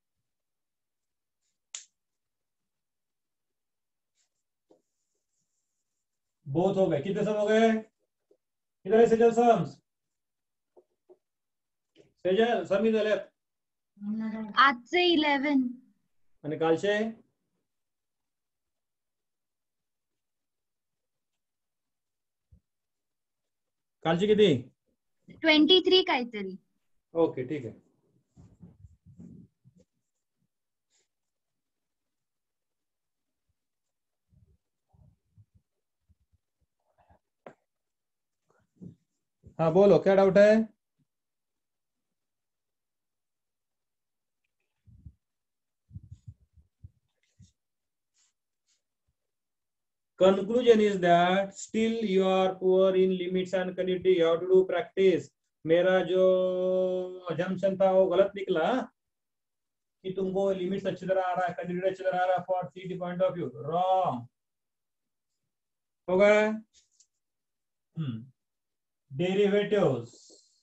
Both हो गए, कितने सम हो गए. इधर है सेजल सम्स, सेजल सम इधर है. आजचे 11 आणि कालचे कालचे किती. 23 काहीतरी. ओके ठीक है. हाँ बोलो, क्या डाउट है. Conclusion is that still you are poor in limits and quantity. You have to do practice. मेरा जो assumption था वो गलत निकला. कि तुमको लिमिट्स अच्छी तरह आ रहा है, कंटिन्यूटी अच्छी तरह आ रहा है for theta point of view. Wrong हो गया। डेरिवेटिव्स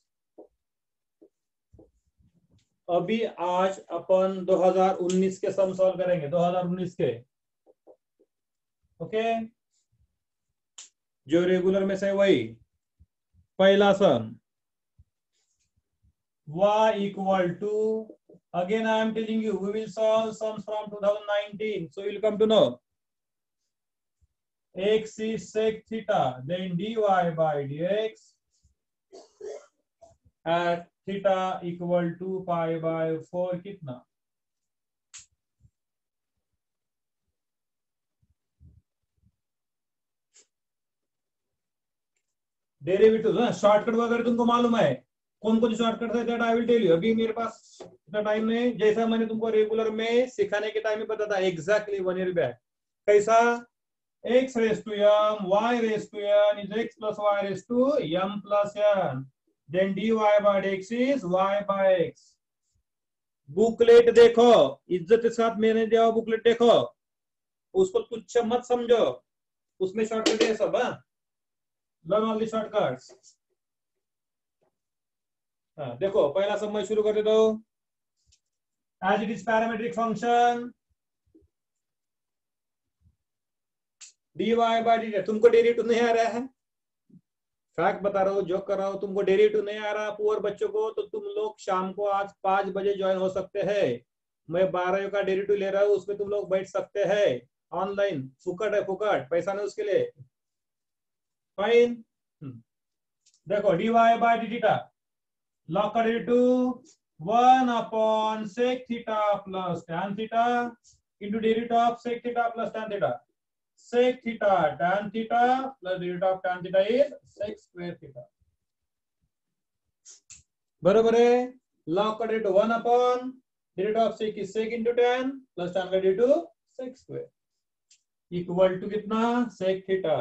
अभी आज अपन 2019 के सम सॉल्व करेंगे, 2019 के। ओके, जो रेगुलर में से वही पहला सम y equal to, again I am telling you, we will solve sums from 2019, so you will come to know x is sec theta, then dy by dx at theta equal to pi by 4 कितना? Derivative shortcut वगैरह तुमको मालूम है, कौन कौन shortcut है that I will tell you. अभी मेरे पास इतना टाइम नहीं, जैसा मैंने तुमको रेगुलर में सिखाने के टाइम में पता था एग्जैक्टली 1 ईयर बैक। कैसा? x raised to m, y raised to n is x plus y raised to m plus n, then dy by dx is y by x। Booklet देखो, इज्जत के साथ मैंने दिया बुकलेट देखो, उसको तुच्छ मत समझो, उसमें शॉर्टकट है सब। Learn all the shortcuts. देखो पहला समय शुरू कर देता हूं। As it is parametric function dy by dt, तुमको डेरिवेटिव नहीं आ रहा है, फैक्ट बता रहा हूँ, जो कर रहा हूँ, तुमको डेरिवेटिव नहीं आ रहा पुअर बच्चों को, तो तुम लोग शाम को आज 5 बजे ज्वाइन हो सकते हैं। मैं 12 का डेरिवेटिव ले रहा हूँ, उसमें तुम लोग बैठ सकते हैं ऑनलाइन, फुकट है, फुकट, पैसा नहीं उसके लिए। फाइन। देखो dy बाय dt का लॉग कर derivative 1 upon sec theta plus tan theta into derivative of sec theta plus tan theta. sec theta tan theta plus derivative of tan theta is sec square theta। बराबर है। log का derivative 1 upon derivative of sec is sec into tan plus tan का derivative sec square equal to कितना? sec theta।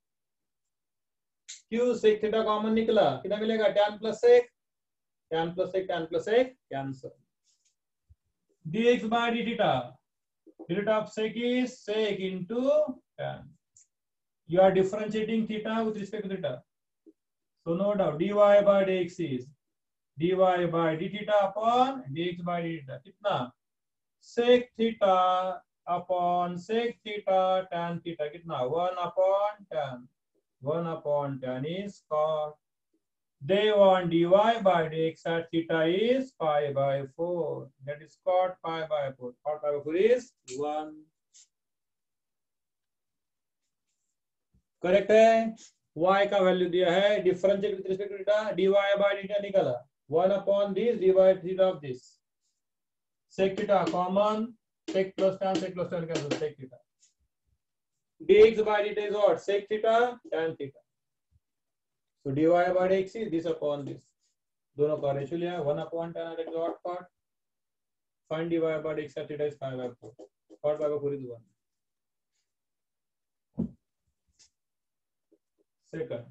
क्यों sec theta common निकला, कितना मिलेगा? tan plus sec, tan plus sec, tan plus sec cancel. dx by d theta, derivative of sec is sec into tan। You are differentiating theta with respect to theta, so no doubt dy by dx is dy by d theta upon dx by d theta कितना? sec theta upon sec theta tan theta कितना? 1 upon tan, 1 upon tan is cot। They want dy by dx at theta is pi by 4, that is cot pi by 4, cot pi by 4 is 1। Correct है। y का value दिया है, differentiate with respect to theta, dy by theta निकाला 1 upon this dy by theta of this, sec theta common, sec plus tan cancel, sec theta. dx by dt is what? sec theta tan theta, so dy by dx is this upon this, दोनों का ratio लिया 1 upon tan that is what part, find dy by dx at theta is pi by 4, cot pi by 4 is 1। Second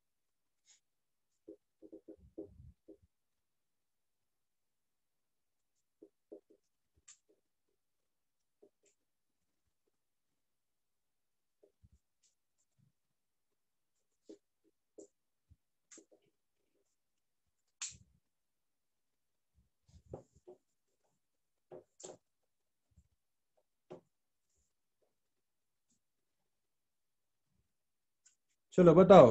चलो बताओ,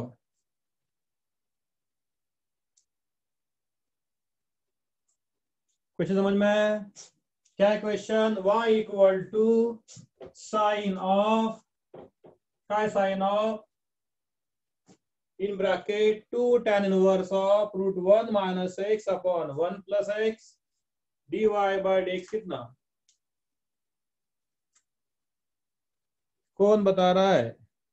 question समझ में? क्या question? y equal to sine of, क्या sine of in bracket 2 tan inverse of root 1 minus x upon 1 plus x dy by dx कितना? कौन बता रहा है?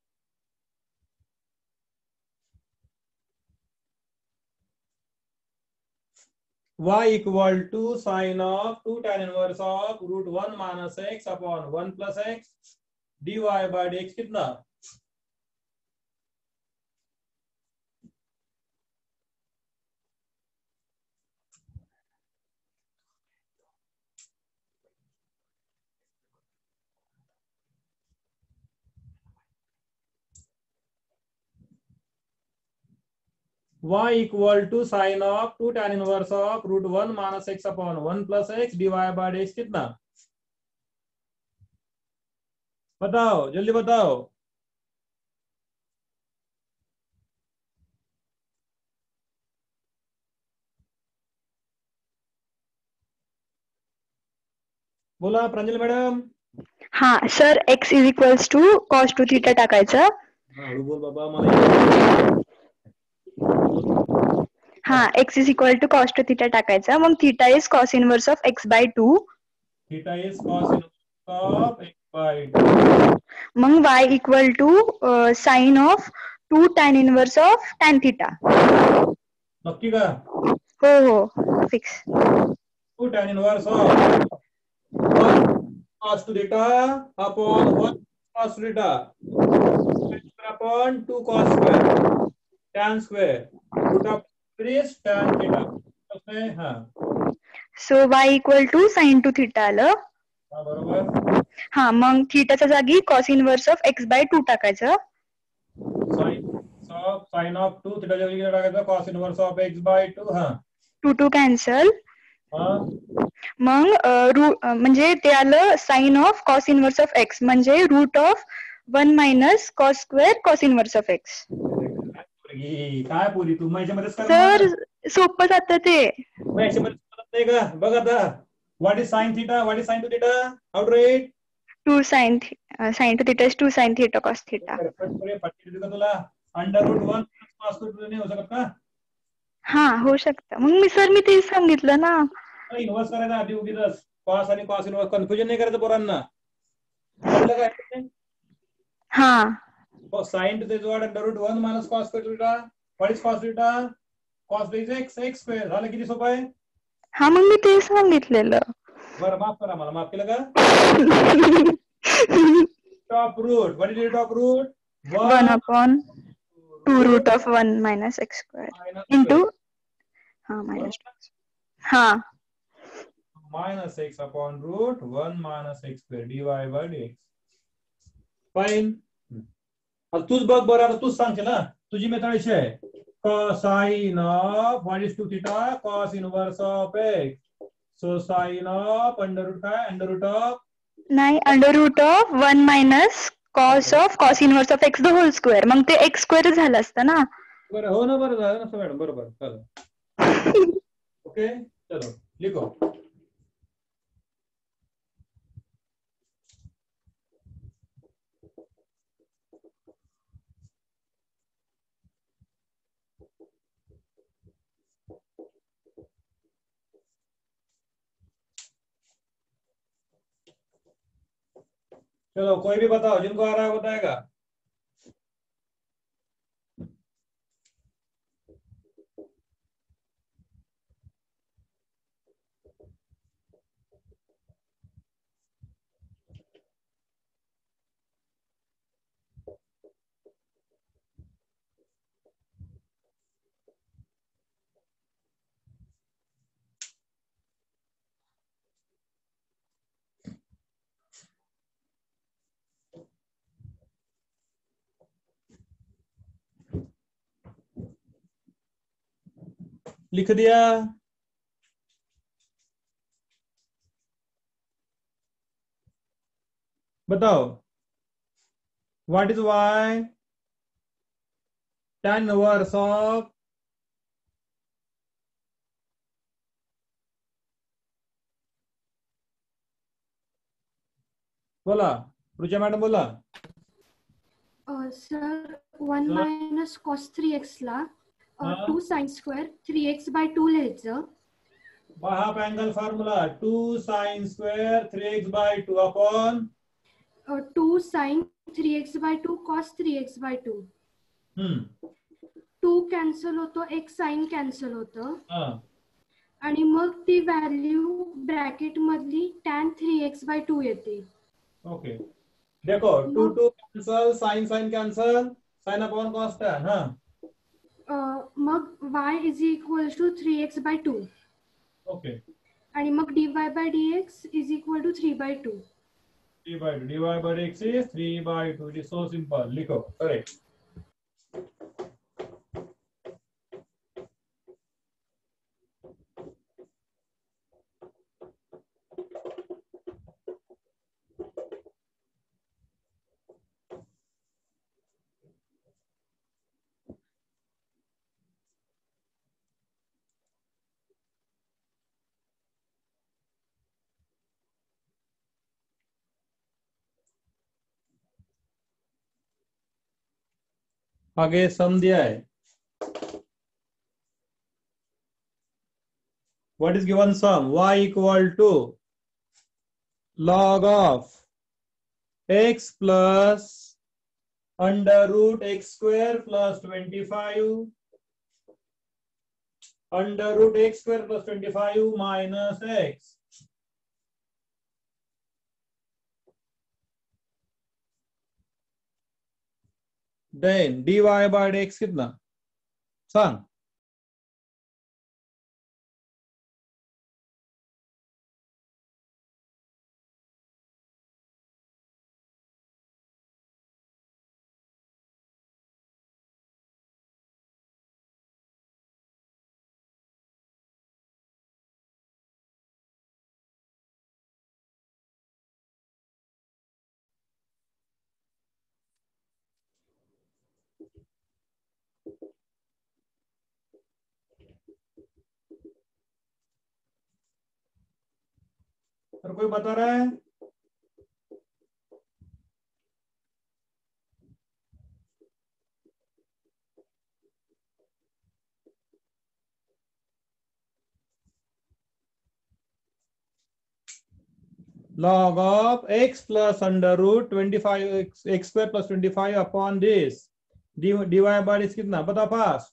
y equal to sin of 2 tan inverse of root 1 minus x upon 1 plus x dy by dx कितना? y equal to sin of 2 tan inverse of root 1 minus x upon 1 plus x divided by x कितना? बताओ जल्दी बताओ। बोला Pranjal madam. हा sir x is equals to cos 2 theta टाकायचं. हळू बोल बाबा मला। हा x is equal to cos 2 theta टाकायचं. मग theta is cos inverse of x by 2. Theta is cos inverse of x by 2. मग y equal to sine of 2 tan inverse of tan theta. नक्की का? हो हो fix. 2 tan inverse of 1 cos 2 theta upon 1 cos 2 theta upon 2 cos square tan square root of 3 tan theta. हाँ so y equal to sine 2 theta आलं. हाँ बरोबर. हा मग थीटाच्या जागी cos inverse of x by 2 टाकायचं. साइन ऑफ 2 थीटा जागी टाकायचं cos inverse of x by 2. हाँ 2 कॅन्सल. मग म्हणजे ते आलं sine of cos inverse of x म्हणजे root of 1 minus cos square cos inverse of x. काय पोरी तू माझ्यामध्येच सर सोपं जातं ते. नाही का? बघ आता what is sine theta, what is sine 2 theta, how to write? 2 sin 2 theta is 2 sin theta cos theta. तुला अंडर रूट 1 cos 2 नाही होऊ शकत का? हा होऊ शकतं. मग मी तेच सांगितलं ना. इन्व्हर्स करायचा आधी उगीच कॉस आणि कॉस इन्व्हर्स कन्फ्युजन नाही करायचं पोरांना. कळलं काय? हा sine to the what under root 1 minus cos square theta. What is cos theta? Cos is x square. झालं किती सोपं आहे? हा मग मी तेच सांगितलेलं. बरं माफ करा मला. माफ केलं का? Top root. What is root of root? 1 upon 2 root of 1 minus x square into minus हा minus x upon root 1 minus x square dy by dx. Fine. आता तूच बघ बरं. आता तूच सांगशील ना. तुझी मेथड अशी आहे sin of what is 2 theta cos inverse of x. So sin of under root काय? Under root of नाही under root of 1 minus cos of cos inverse of x the whole square. मग ते x square झालं असतं ना. बरं हो ना. बरं झालं ना मॅडम. बरोबर. चलो ओके चलो लिखो. चलो कोई भी बताओ. जिनको आ रहा है बताएगा. लिख दिया. बताओ what is y tan inverse of बोला. रुचा मॅडम बोला. सर 1 मायनस cos 3x ला 2 sin स्क्वेअर 3x बाय 2 लिहायचं. Half angle formula 2 sin square 3x by 2 upon 2 sin 3x by 2 cos 3x by 2. 2 cancel होतो, एक साइन कॅन्सल होतं आणि मग ती व्हॅल्यू ब्रॅकेट मधली tan 3x by 2 येते. ओके देखो 2 2 cancel sin sin cancel sin upon cos tan. मग y is equal to 3x by 2. ओके आणि मग dy by dx is equal to 3 by 2. 3 by 2 dy by dx is 3 by 2. It is so simple. लिखो correct. आगे sum दिया है. What is given sum? Y equal to log of x plus under root x square plus 25 under root x square plus 25 minus x. Then dy by dx कितना सांग. और कोई बता रहा है? Log of x plus under root 25 x square plus 25 upon this dy by this कितना बता पास.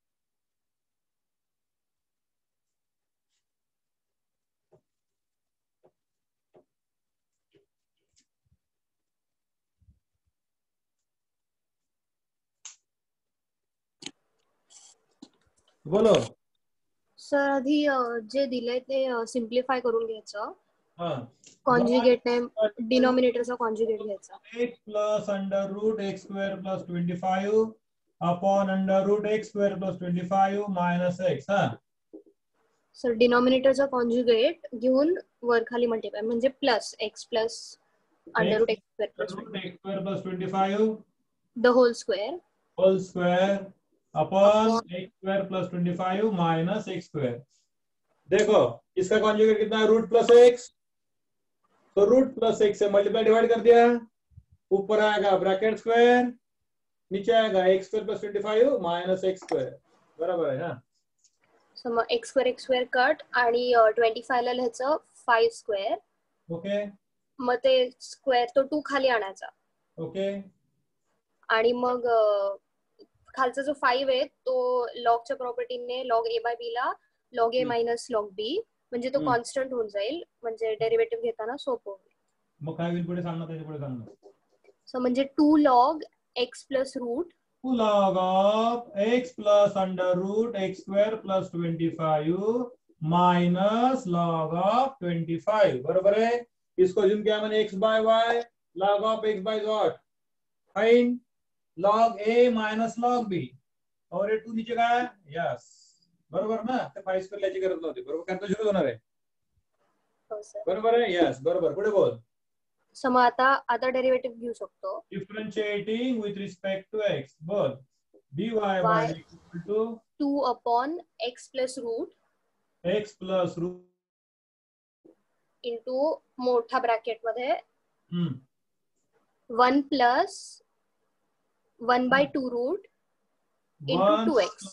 बोलो. सर आधी जे दिलंय ते सिम्प्लिफाय करून घ्यायचं. हाँ. कॉन्जुगेटने डिनॉमिनेटरचा कॉन्जुगेट घ्यायचा. x plus under root x square plus 25 upon under root x square plus 25 minus x. हाँ. सर डिनॉमिनेटरचा कॉन्जुगेट घेऊन वर खाली मल्टिप्लाय म्हणजे plus x plus under root x square plus 25 the whole square upon x square plus 25 minus x square. देखो इसका conjugate कितना है रूट प्लस एक्स. तो रूट प्लस एक्स से मल्टीप्लाई डिवाइड कर दिया. ऊपर आएगा ब्रैकेट स्क्वायर, नीचे आएगा x square plus 25 minus x square. बराबर आहे ना. सो मग एक्स स्क्वेअर कट आणि 25 ला लिहायचं 5 स्क्वेअर. ओके. मग ते स्क्वेअर तो 2 खाली आणायचा. ओके. आणि मग खालचा जो 5 आहे तो लॉगच्या प्रॉपर्टीने लॉग ए बाय बी ला log a minus log b म्हणजे तो कॉन्स्टंट होऊन जाईल. म्हणजे डेरिव्हेटिव्ह घेताना सोपं होईल. मग काय होईल पुढे सांगणार, त्याच्या पुढे सांगणार. सो म्हणजे 2 log x plus root 2 log of x plus under root x square plus 25 minus log of 25. बरोबर है. इसको जिन क्या मैंने x by y log of x by what fine log a minus log b और ये 2 नीचे का है. यस बरोबर ना. ते 5 स्क्वेअर ल्याची गरज नव्हती. बरोबर. कारण तो 0 होणार आहे. बरोबर आहे. यस बरोबर. पुढे बोल. सो मग आता डेरिव्हेटिव्ह घेऊ शकतो. Differentiating with respect to x. बोल. dy by equal to 2 upon x plus root into मोठा ब्रॅकेट मध्ये 1 plus 1 by 2 root into 2x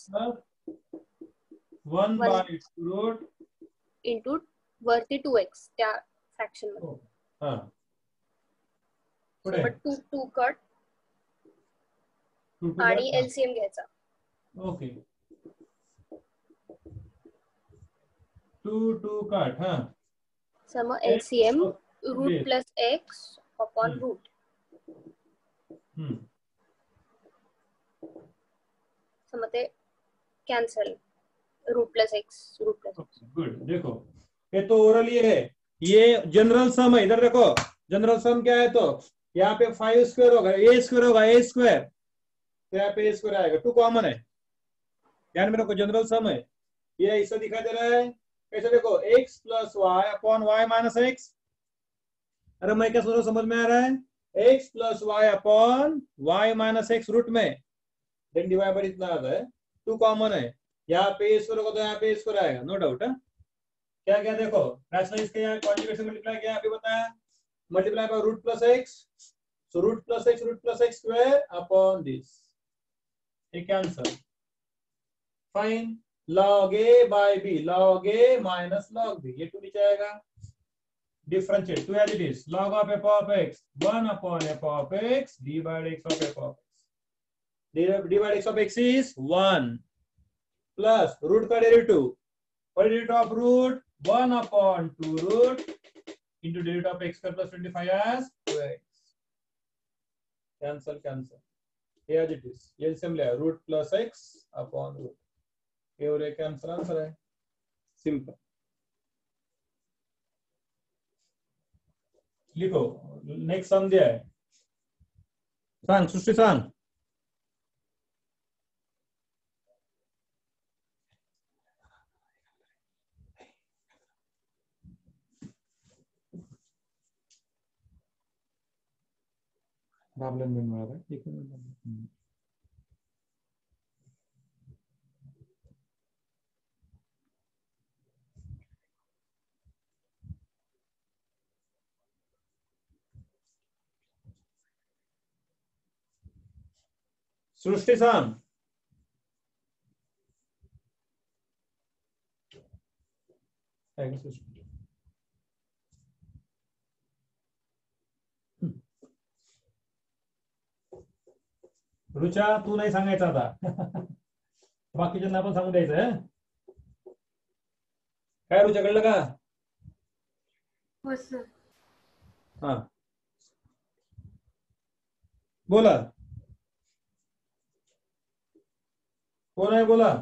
1 by 2 root into वरती 2x त्या फ्रॅक्शन मध्ये. हां. पुढे 2 कट आणि एलसीएम घ्यायचा. ओके. 2 कट. हां. सो मग LCM root plus x upon root. So मग ते cancel root plus x. Good. देखो ये तो ओरली है. ये जनरल सम है. इधर देखो जनरल सम क्या है. तो यहाँ पे 5 स्क्वायर होगा, ए स्क्वायर होगा, ए स्क्वायर. तो यहाँ पे ए स्क्वायर आएगा. 2 कॉमन है. ध्यान में रखो जनरल सम है. ये ऐसा दिखाई दे रहा है. कैसे देखो x plus y upon y minus x. अरे मैं क्या सोच रहा हूँ समझ में आ रहा है. x plus y upon y minus x root में देन डिवाइड बाय इतना आता है. 2 कॉमन है. यहाँ पे स्क्वायर होगा तो यहाँ पे स्क्वायर आएगा. नो डाउट है. क्या क्या देखो रैशनलाइज किया, कॉन्जुगेट से मल्टीप्लाई किया. अभी बताया multiply by root plus x. So root plus x square upon this. ये cancel. Fine. log a by b, log a minus log b, ये 2 नीचे आएगा. Differentiate 2 as it is. Log of f of x 1 upon f of x d by x of f of x. d by x of x is 1 plus root का derivative. What is the derivative of root? 1 upon 2 root into derivative of x square plus 25 as 2x. Cancel, cancel. Here it is. ये simply है root plus x upon root. ये और एक cancel answer है. Simple. लिखो. Next sum दिया है. सांग, सृष्टि सांग. प्रॉब्लम बन रहा है. एक मिनट. सृष्टि सांग. रुचा तू नाही सांगायचं आता. बाकीच्यांना पण सांगून द्यायचं. काय रुचा कळलं का? हो सर. हा बोला. कोण आहे बोला.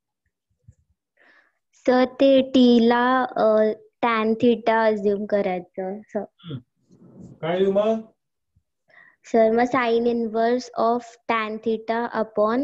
सर ते टी ला टॅन थिटा अज्युम करायचं सर. काय लिहू मग? सर मग sine inverse of tan theta upon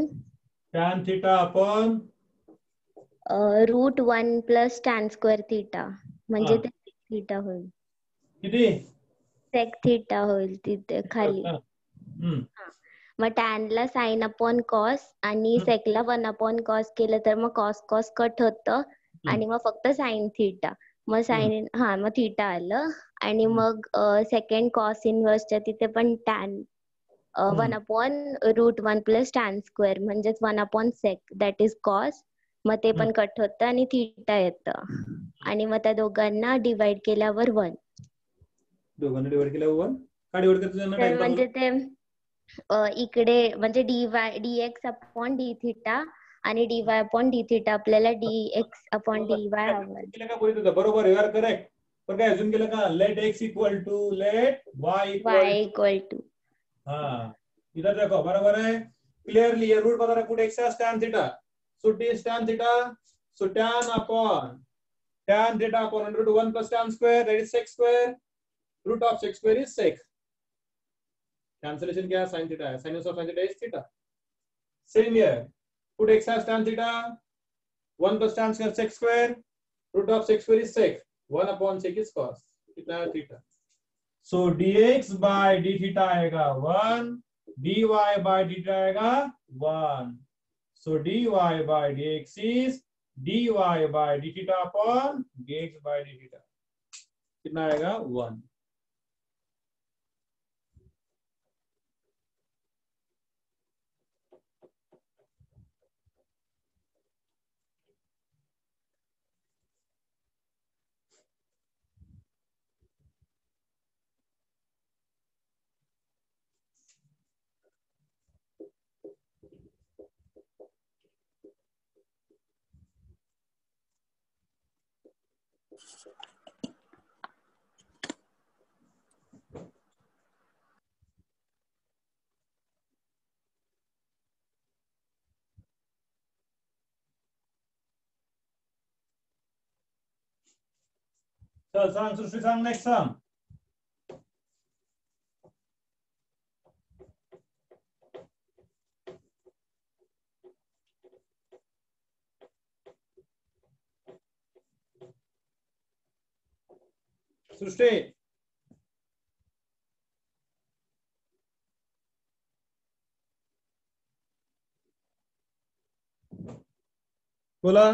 root 1 plus tan square theta म्हणजे ते थिटा होईल. किती? सेक थिटा होईल तिथे खाली. मग टॅन ला साइन अपॉन कॉस आणि सेकला 1 अपॉन कॉस केलं तर मग कॉस कॉस कट होतं आणि मग फक्त साइन थिटा. मग साइन मग थिटा आलं आणि मग सेकंड कॉस इनवर्सच्या तिथे पण tan 1 upon root 1 plus tan square म्हणजेच 1 upon sec that is cos. मग ते पण कट होतं आणि थिटा येतं आणि मग त्या दोघांना डिवाइड केल्यावर 1. दोघांना डिवाइड केल्यावर 1 का डिवाइड करतो? म्हणजे ते इकडे म्हणजे dx अपॉन d थिटा आणि dy अपॉन d थिटा आपल्याला dx अपॉन dy हवं. बरोबर. You are correct. पण काय अजून केलं का? Let x equal to let y equal to. हाँ इधर देखो बराबर है. क्लियरली ये रूट बता रहा है put x as tan theta. So t is tan theta. So tan theta upon root 1 plus tan square, that is sec square. Root of sec square is sec. Cancellation क्या है? sin theta है. Sinus of sin theta is theta. Same here. Put x as tan theta. 1 plus tan square sec square. Root of sec square is sec. 1 upon sec is cos. कितना है? Theta. So dx by d theta आएगा 1. dy by d theta आएगा 1. So dy by dx is dy by d theta upon dx by d theta. कितना आएगा? 1. चल सांग सृष्टी सांग. नेक्स्ट सांग. सृष्टी बोला.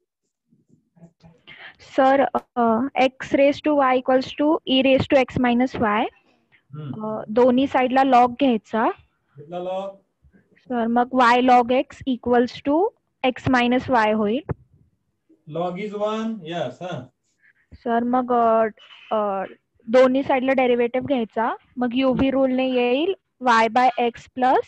Sir x raised to y equals to e raised to x minus y. दोन्ही साइडला लॉग घ्यायचा. कितना लॉग? सर मग y log x equals to x minus y होईल. Log is 1. Yes. सर मग दोन्ही साईडला डेरिव्हेटिव्ह घ्यायचा. मग UV रूलने येईल y by x plus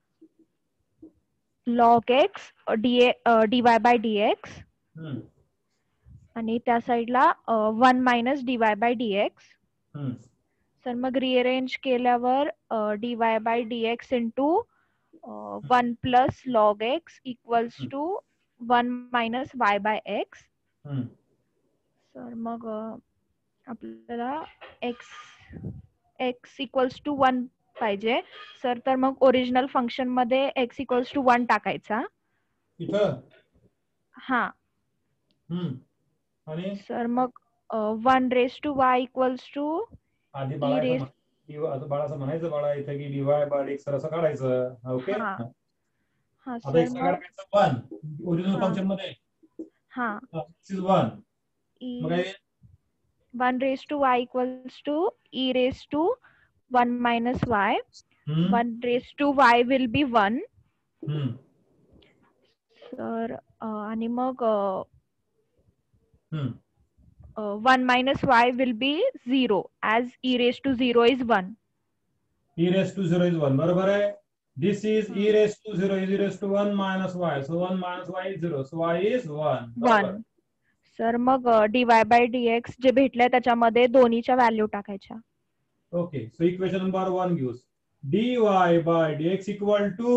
log x dy by dx. आणि त्या साईडला 1 minus dy by dx. Sir मग रिअरेंज केल्यावर dy by dx into 1 plus log x equals to 1 minus y by x. Sir मग आपल्याला x equals to 1 पाहिजे. Sir तर मग ओरिजिनल फंक्शन मध्ये x equals to 1 टाकायचा. हा. आणि सर मग 1 raised to y equals to आधी बाळाचं म्हणायचं बाळा इथे की dy by dx असं काढायचं. ओके. हा आता सर x काढायचं 1 ओरिजिनल फंक्शन मध्ये. हा. this is 1. मग 1 raised to y equals to e raised to 1 minus y. 1 raised to y will be 1. Sir आणि मग 1 minus y will be 0 as e raised to 0 is 1. e raised to 0 is 1. बरोबर आहे. This is e raised to 0 is e raised to 1 minus y. So 1 minus y is 0. So y is 1. 1. Sir मग dy by dx जे भेटलंय त्याच्यामध्ये दोन्हीच्या value टाकायच्या. Okay. So equation number 1 gives dy by dx equal to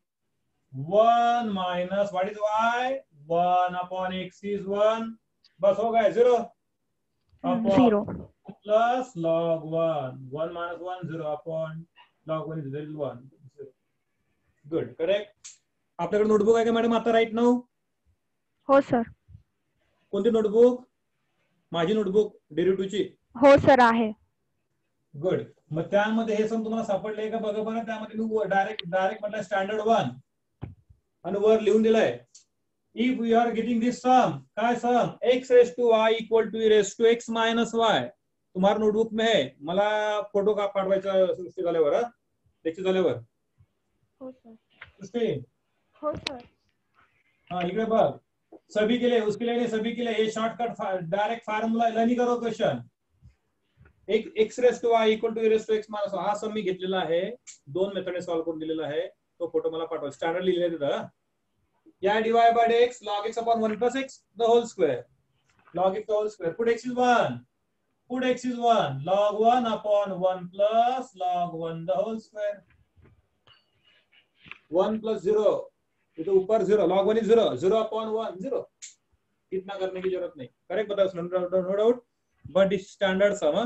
1 minus what is y? 1 upon x is 1. बस हो गया 0 upon 0 plus log 1. 1 minus 1 0 upon log 1 is 1. Good. Correct. आपल्याकडे नोटबुक आहे का मॅडम आता राईट नाऊ? हो sir. कोणती notebook? माझी नोटबुक डेरिव्हेटिव्हची. हो सर आहे. गुड. मग त्यामध्ये हे सम तुम्हाला सापडले का बघा बरं. त्यामध्ये मी डायरेक्ट म्हटलं स्टँडर्ड 1 आणि वर लिहून दिलंय if we are getting this sum. काय sum? x raised to y equal to e raised to x minus y. तुम्हारा नोटबुक में है. मला फोटो का पाठवायचा सृष्टी झाल्यावर लेक्चर झाल्यावर. हो सर. सृष्टी. हो सर. हाँ इकडे बघ. सभी के लिए उसके लिए नहीं सभी के लिए ये शॉर्टकट डायरेक्ट फार्मूला नहीं करो क्वेश्चन. एक x raised to y equal to e raised to x minus y हा सम मी घेतलेला आहे. 2 मेथडने सॉल्व्ह करून दिलेला आहे. तो फोटो मला पाठवा. स्टँडर्ड लिहिलेलं तिथं. या dy by dx log x upon 1 plus x the whole square. Log x the whole square. Put x is 1. Put x is 1. Log 1 upon 1 plus log 1 the whole square. 1 plus 0. तो ऊपर 0. Log 1 is 0. 0 upon 1 0. इतना करने की जरूरत नहीं. Correct बताओ. No doubt. But इस standard sum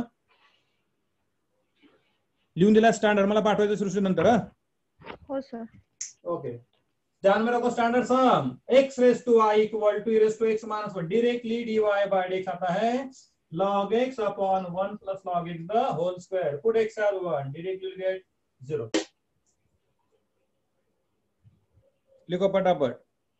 लिहून दिला. स्टँडर्ड मला पाठवायचं सृष्टी नंतर. हो सर. ओके. ध्यान में रखो standard sum x raised to y equal to e raised to x minus 1. Directly dy by dx आता है log x upon 1 plus log x the whole square. Put x as 1. Directly you'll get 0. लिखो फटाफट.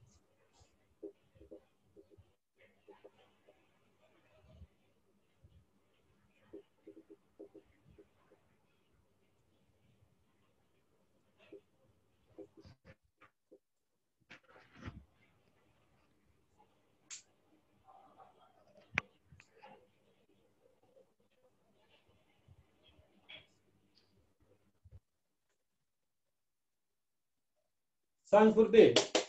सांग स्फूर्ती.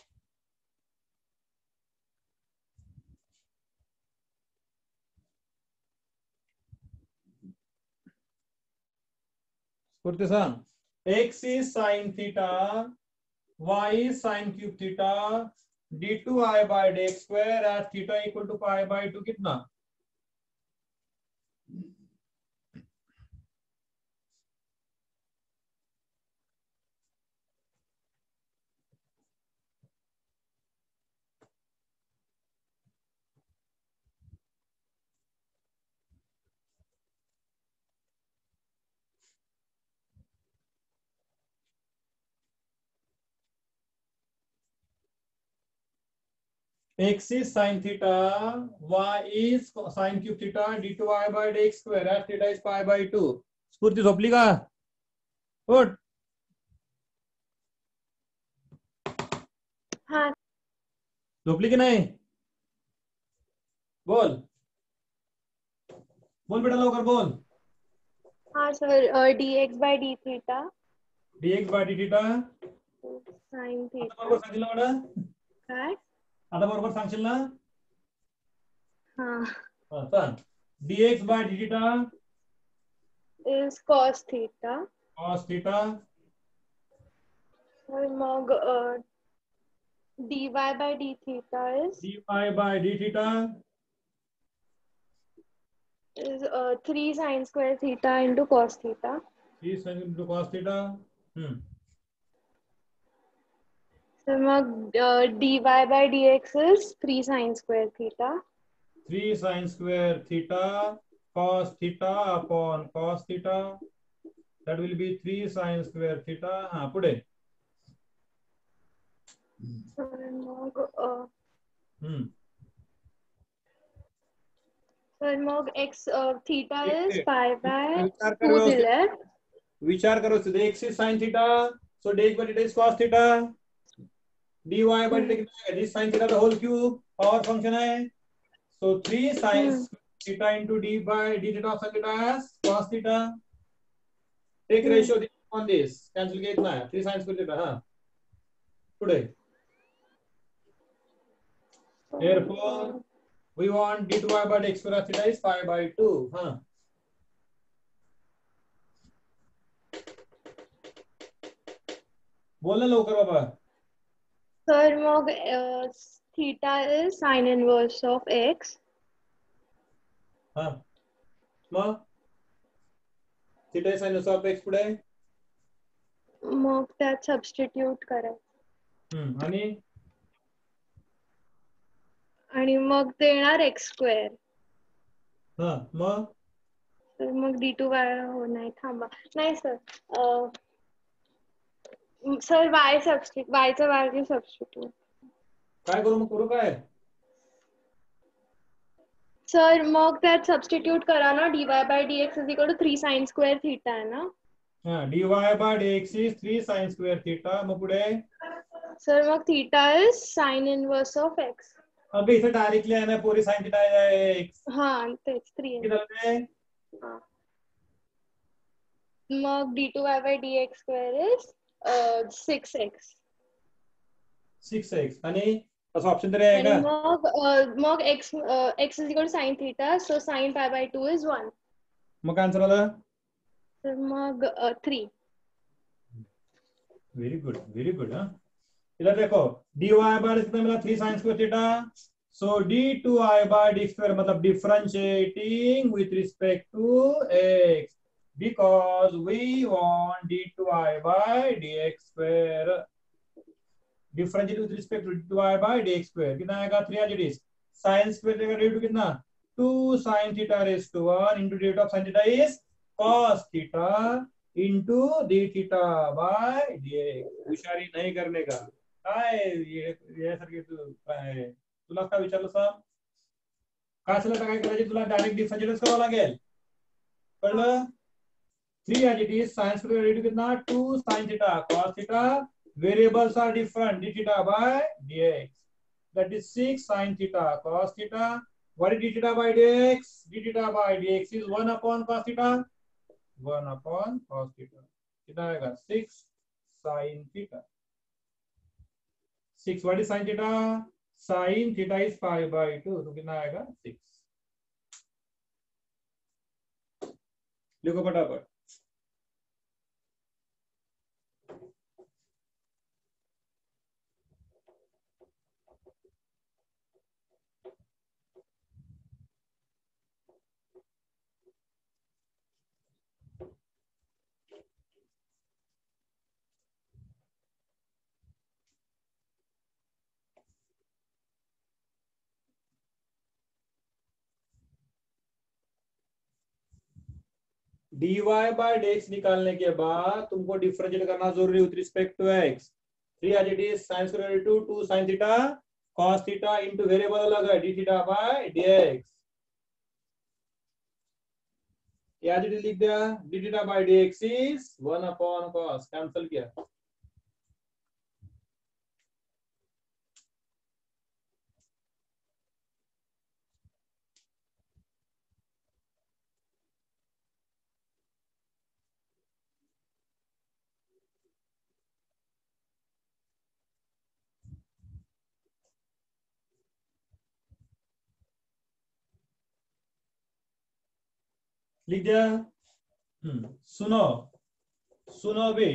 स्फूर्ती सांग. x is sin theta, y is sin cube theta, d2i by dx square at theta equal to pi by 2 कितना? X is sin theta, y is sin cube theta, d2i by dx square at theta is pi by 2. स्फूर्ती झोपली का? उठ. हाँ झोपली की नाही? बोल बोल बेटा लवकर बोल. हाँ sir dx by d theta dx by dt टा sin आता theta बरोबर सांगितलं ना बेटा? काय आता बरोबर सांगशील ना? हाँ सांग. dx by dt टा is cos theta cos theta और मग dy by d theta dy by d theta is 3 sin square theta into cos theta. 3 sin into cos theta. So mug dy by dx is 3 sin square theta. 3 sin square theta cos theta upon cos theta. That will be 3 sin square theta. हाँ पुढे. So mug x theta is pi by 2 the left. विचार करो सीधे. x is sin theta, so dx by dt is cos theta. dy by dt कितना है? this sin theta the whole cube power function है. So 3 sin theta into d by d theta of sin theta as cos theta. Take ratio on this. Cancel के इतना है 3 sin square theta. हाँ पुढे. Therefore we want d2 by d x square of theta is pi by 2. हाँ बोलना लवकर बाबा. Sir mug theta is sin inverse of x. हाँ मग theta is sin inverse of x पुढे. मग त्यात सबस्टिट्यूट करायचं आणि मग ते येणार x स्क्वेअर. हाँ मग तर मग d2 हो नाही थांबा नाही sir sir y substitute y चं व्हॅल्यू सबस्टिट्यूट काय करू मग करू काय? सर मग त्यात सबस्टिट्यूट करा ना dy by dx is equal to 3 sin square theta आहे ना. हाँ dy by dx is 3 sin square theta. मग पुढे सर मग theta is sin inverse of x. अबे इथे डायरेक्टली आहे ना पोरी sin theta x. हाँ तेच 3 किती हाँ मग d2 by dx square is 6x. 6x आणि असं ऑप्शन तरी आहे का? मग x is equal to sin theta, so sin pi by 2 is 1. मग आन्सर आला. तर मग 3. Very good. हाँ इधर देखो dy by कितना मिला 3 sin square theta. So d2i by d square मतलब differentiating with respect to x because we want d2i by dx square. Differentiate with respect to d2i by dx square कितना आएगा 3 as it is. Sin square का derivative कितना 2 sin theta raised to 1 into derivative of sin theta is cos theta into d theta by dx. हुशारी नहीं करने का काय ये सारखे तू काय तुला काय विचारलं सर काय असलं काय करायचे तुला डायरेक्ट डिफरन्शिएट करावं लागेल कळलं 3 as it is sin square derivative कितना 2 sin theta cos theta variables are different d theta by dx that is 6 sin theta cos theta. What is d theta by dx? D theta by dx is 1 upon cos theta. 1 upon cos theta कितना आएगा 6 sin theta. 6 what is sin theta? Sin theta is pi by 2 तो कितना आएगा 6. लिखो फटाफट. dy by dx निकालने के बाद तुमको डिफरेंशिएट करना जरूरी with respect to x. 3 as it is sin square root 2 sin theta cos theta into variable अलग है d theta by dx. as it is लिख दिया d theta by dx is 1 upon cos. Cancel किया लिख दिया। सुनो सुनो भी,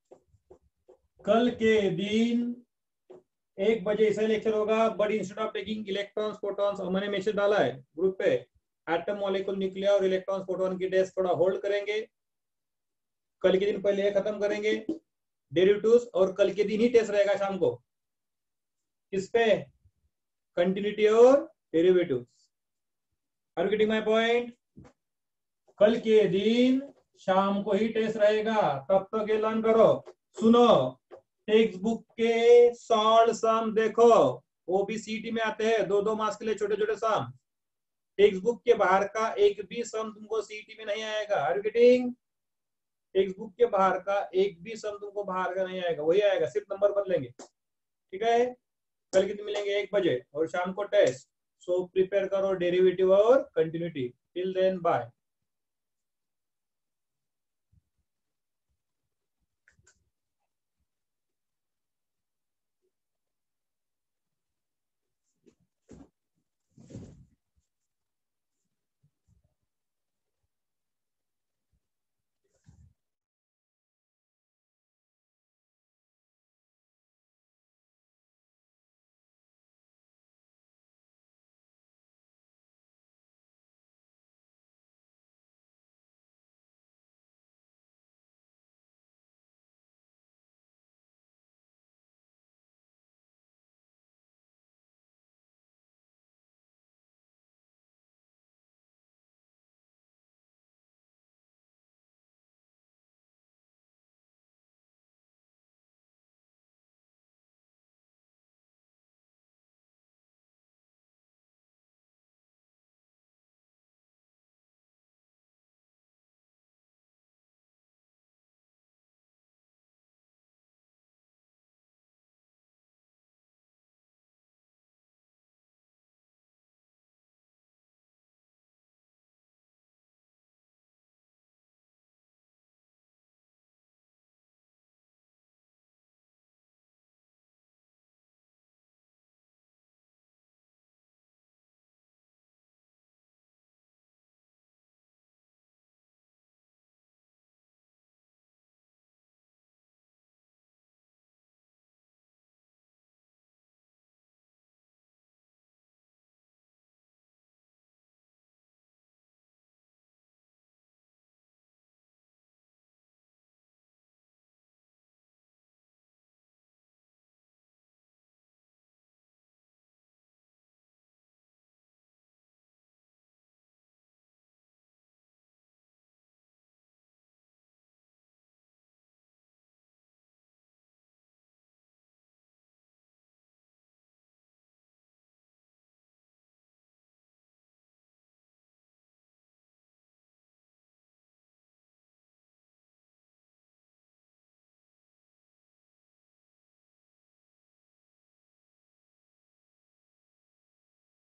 कल के दिन 1 बजे ऐसा लेक्चर होगा, but instead of taking electrons protons, मैंने मैसेज डाला है ग्रुप पे, एटम मॉलिक्यूल न्यूक्लियर और इलेक्ट्रॉन्स प्रोटॉन की टेस्ट थोड़ा होल्ड करेंगे, कल के दिन पहले ये खत्म करेंगे डेरिवेटिव्स, और कल के दिन ही टेस्ट रहेगा शाम को किस पे, कंटिन्यूटी और derivatives. Are you getting my point? कल के दिन शाम को ही टेस्ट रहेगा, तब तक ये लर्न करो। सुनो, टेक्स्ट बुक के सॉल्व सम देखो, ओबीसीटी में आते हैं 2-2 मार्क्स के लिए छोटे छोटे सम, टेक्स्ट बुक के बाहर का एक भी सम तुमको सीईटी में नहीं आएगा। Are you getting? Textbook के बाहर का एक भी सम तुमको बाहर का नहीं आएगा, वही आएगा, सिर्फ नंबर बदलेंगे। ठीक है, कल कितने मिलेंगे 1 बजे और शाम को टेस्ट। सो प्रिपेयर करो डेरिवेटिव और कंटिन्यूटी। Till then bye.